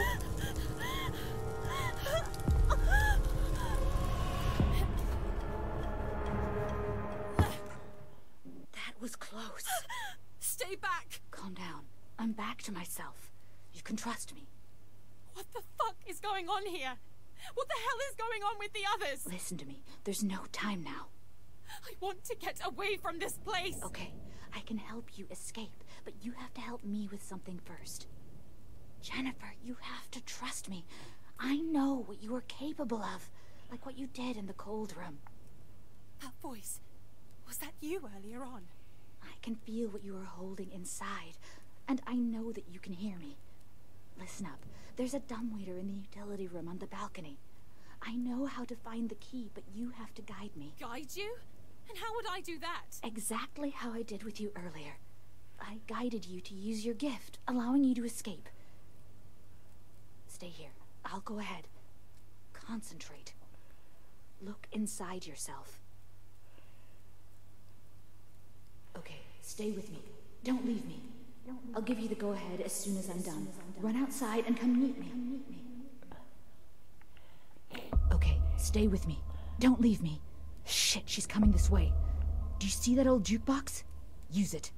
That was close. Stay back! Calm down. I'm back to myself. You can trust me. What the fuck is going on here? What the hell is going on with the others? Listen to me. There's no time now. I want to get away from this place. Okay, I can help you escape, but you have to help me with something first. Jennifer, you have to trust me. I know what you are capable of, like what you did in the cold room. That voice, was that you earlier on? I can feel what you are holding inside, and I know that you can hear me. Listen up. There's a dumbwaiter in the utility room on the balcony. I know how to find the key, but you have to guide me. Guide you? And how would I do that? Exactly how I did with you earlier. I guided you to use your gift, allowing you to escape. Stay here. I'll go ahead. Concentrate. Look inside yourself. Okay, stay with me. Don't leave me. I'll give you the go-ahead as soon as I'm done. Run outside and come meet me. Okay, stay with me. Don't leave me. Shit, she's coming this way. Do you see that old jukebox? Use it.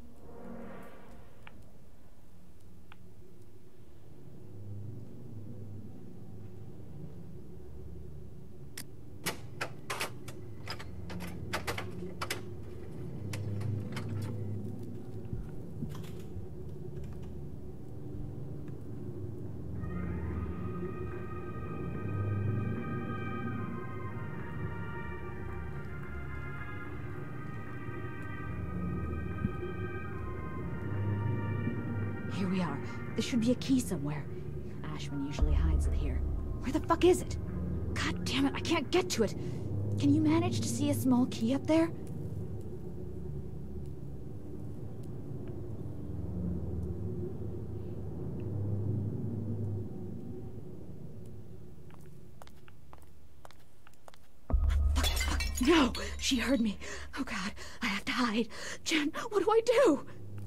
Here we are. There should be a key somewhere. Ashman usually hides it here. Where the fuck is it? God damn it, I can't get to it. Can you manage to see a small key up there? Fuck. No! She heard me. Oh God, I have to hide. Jen, what do I do?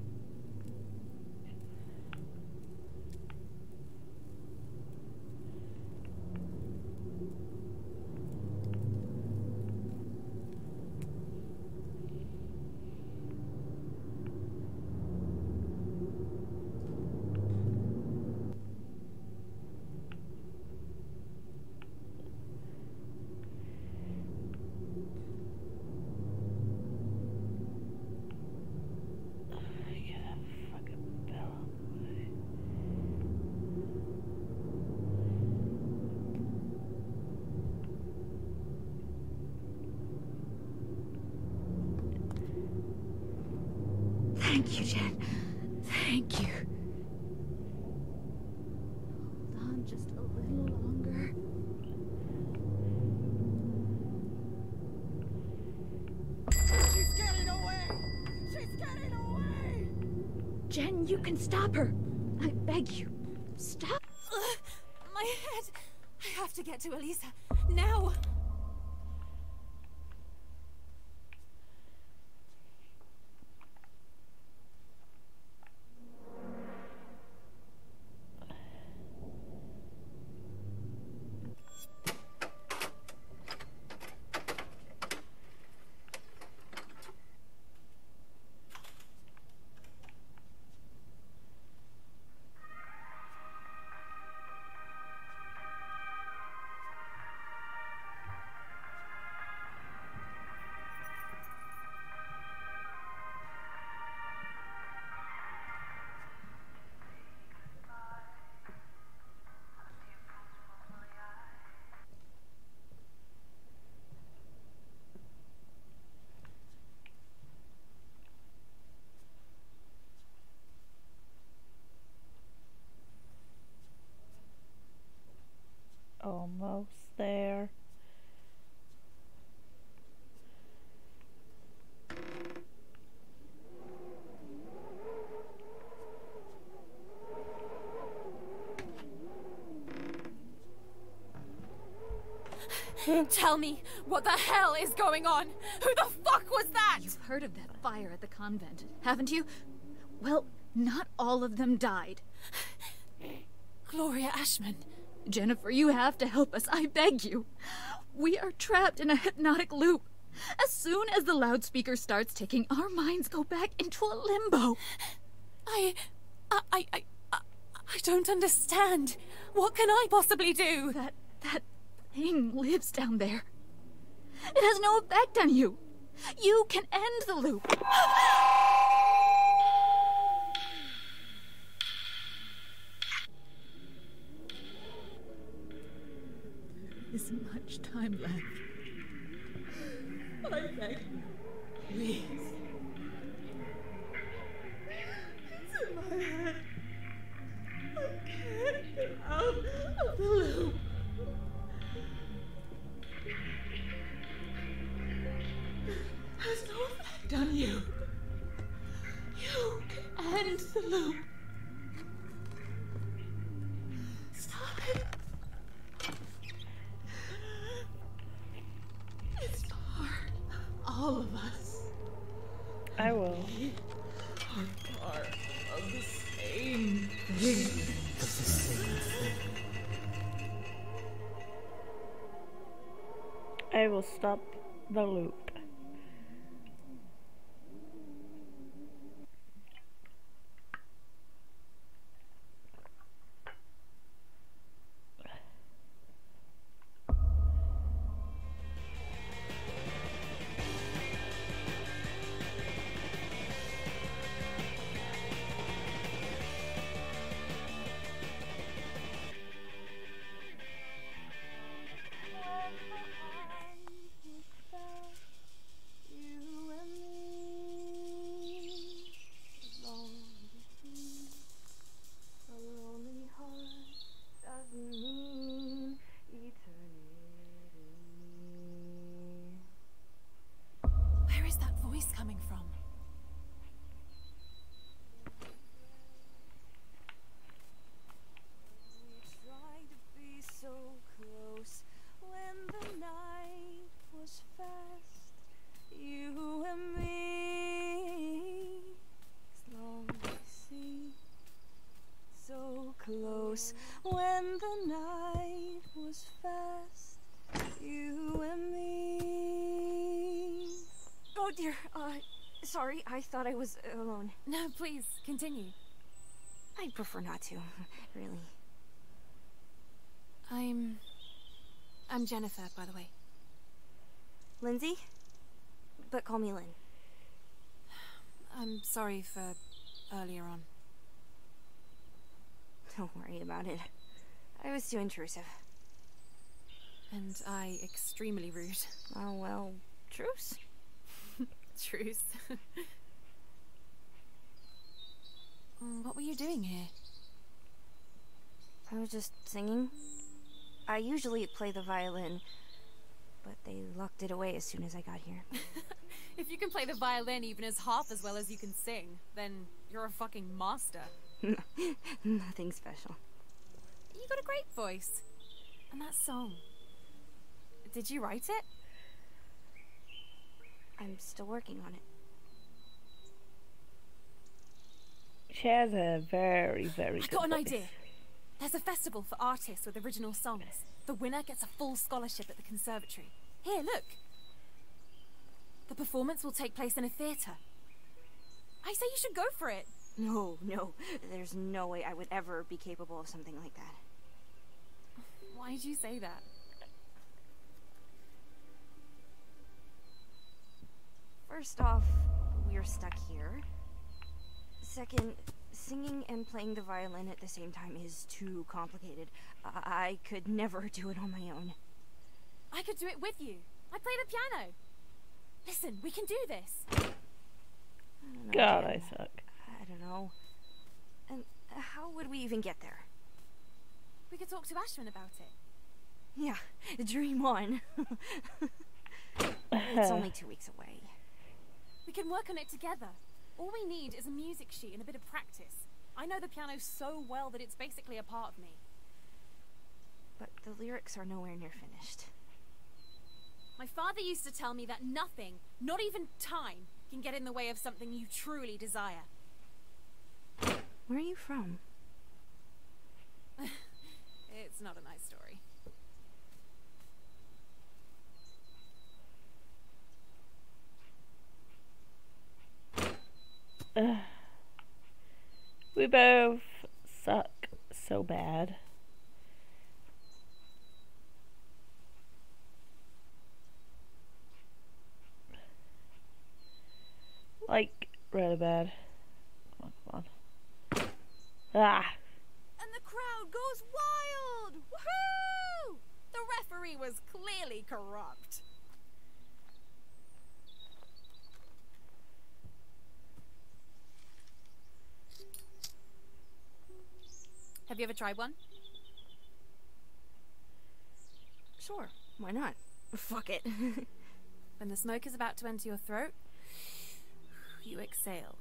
Thank you, Jen. Thank you. Hold on just a little longer. She's getting away! She's getting away! Jen, you can stop her. I beg you. Stop. My head. I have to get to Elisa. Now. Almost there. Tell me, what the hell is going on? Who the fuck was that? You've heard of that fire at the convent, haven't you? Well, not all of them died. Gloria Ashman. Jennifer, you have to help us. I beg you. We are trapped in a hypnotic loop. As soon as the loudspeaker starts ticking, our minds go back into a limbo. I don't understand. What can I possibly do? That thing lives down there. It has no effect on you. You can end the loop. There isn't much time left. I beg you, please. It's in my head. I can't get out of the loop. Has no effect on you. You can end the loop. Stop it. It's part of all of us. I will. We are part of the same thing. I will stop the loop. Where is that voice coming from? We tried to be so close when the night was fast. You and me, as long as we see, so close when the night was fast. You and me. Oh dear, sorry, I thought I was alone. No, please, continue. I'd prefer not to, really. I'm Jennifer, by the way. Lindsay? But call me Lynn. I'm sorry for earlier on. Don't worry about it. I was too intrusive. And I extremely rude. Oh, well, truce? Truce. What were you doing here? I was just singing. I usually play the violin, but they locked it away as soon as I got here. If you can play the violin even as half as well as you can sing, then you're a fucking master. Nothing special. You got a great voice. And that song. Did you write it? I'm still working on it. She has a very, very I good got an voice. idea. There's a festival for artists with original songs. The winner gets a full scholarship at the conservatory. Here, look. The performance will take place in a theatre. I say you should go for it. No, there's no way I would ever be capable of something like that. Why'd you say that? First off, we're stuck here. Second, singing and playing the violin at the same time is too complicated. I could never do it on my own. I could do it with you. I play the piano. Listen, we can do this. God, I suck. I don't know. And how would we even get there? We could talk to Ashman about it. Yeah, dream on. It's only 2 weeks away. We can work on it together. All we need is a music sheet and a bit of practice. I know the piano so well that it's basically a part of me. But the lyrics are nowhere near finished. My father used to tell me that nothing, not even time, can get in the way of something you truly desire. Where are you from? It's not a nice story. We both suck so bad. Like, really bad. Come on, come on. Ah! And the crowd goes wild! Woohoo! The referee was clearly corrupt. Have you ever tried one? Sure, why not? Fuck it. When the smoke is about to enter your throat, you exhale.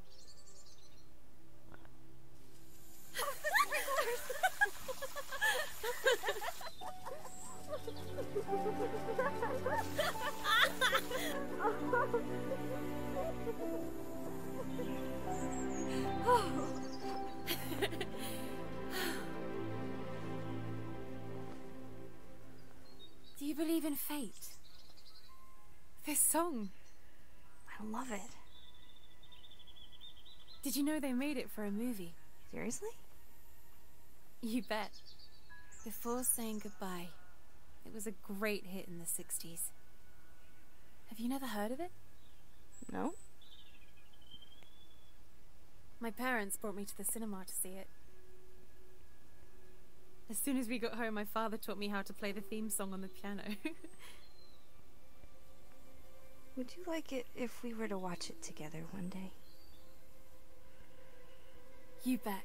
Do you believe in fate? This song. I love it. Did you know they made it for a movie? Seriously? You bet. Before Saying Goodbye. It was a great hit in the 60s. Have you never heard of it? No. My parents brought me to the cinema to see it. As soon as we got home, my father taught me how to play the theme song on the piano. Would you like it if we were to watch it together one day? You bet.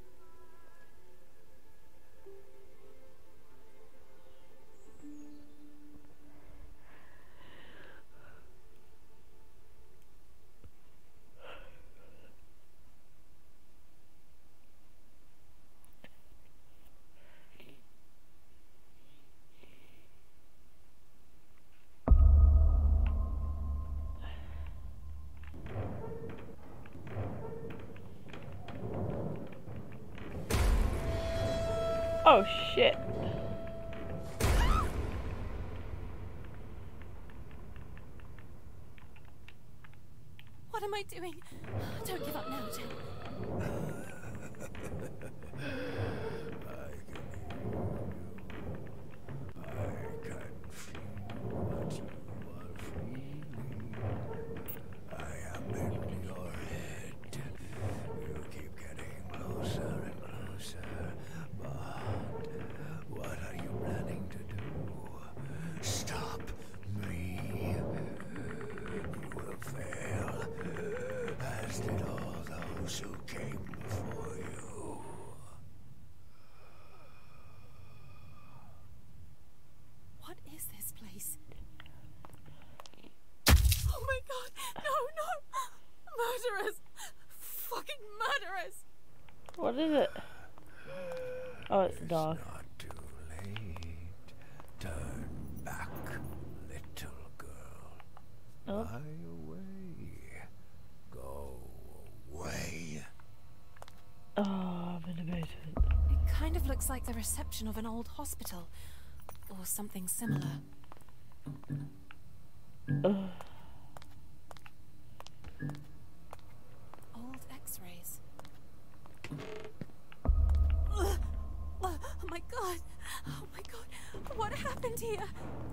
Oh shit. What am I doing? Don't give up now, Jen. What is this place? Oh my god! No! Murderers! Fucking murderers! What is it? Oh, it's a dog. Not too late. Turn back, little girl. Oh. Fly away. Go away. Oh, I'm in a basement. It kind of looks like the reception of an old hospital. Or something similar. Ugh. Old x-rays. Oh my god! Oh my god! What happened here?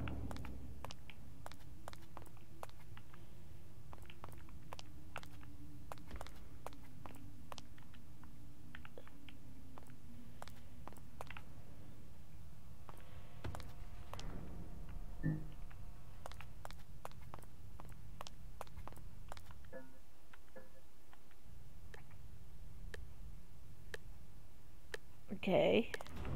Okay.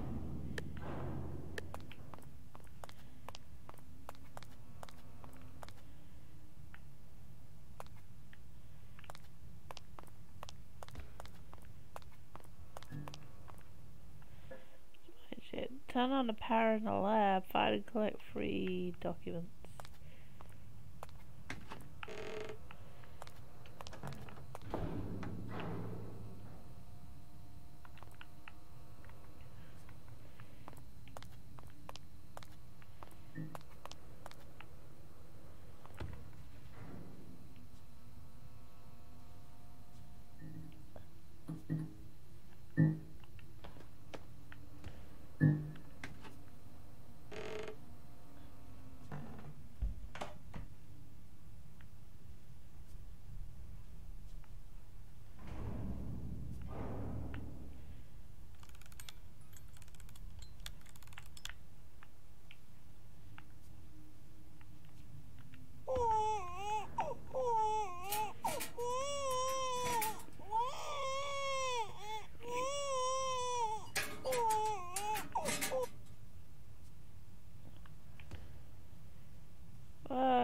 Shit. Turn on the power in the lab. Find and collect free documents.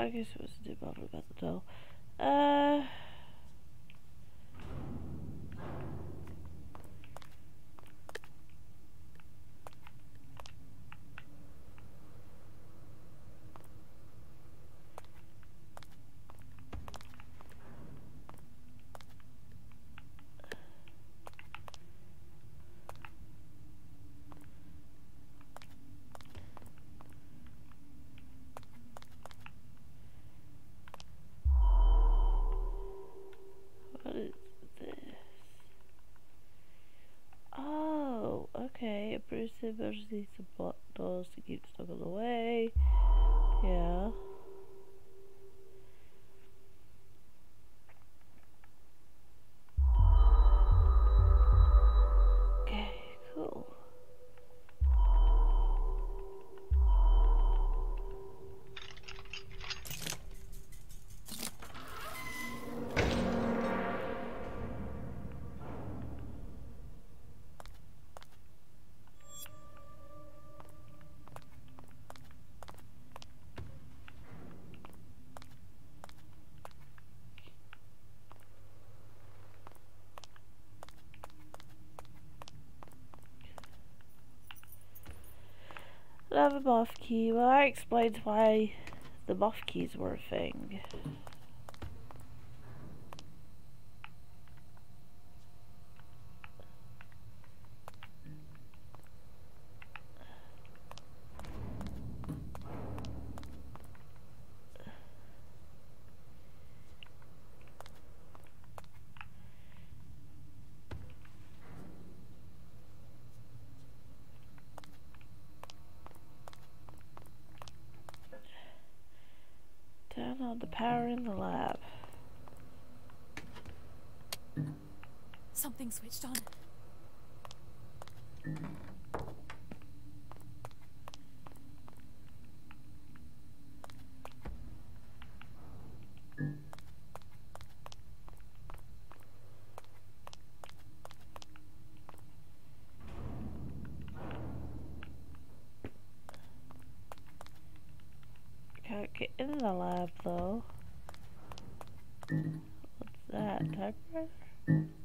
I guess it was a bother about the doll. What is this? Oh, okay. A person emergency support doors to keep stuck on the way. Yeah. Okay, cool. Another moth key. Well, that explains why the moth keys were a thing. Turn on the power in the lab. Something switched on. Can't get in the lab though. What's that? Typewriter?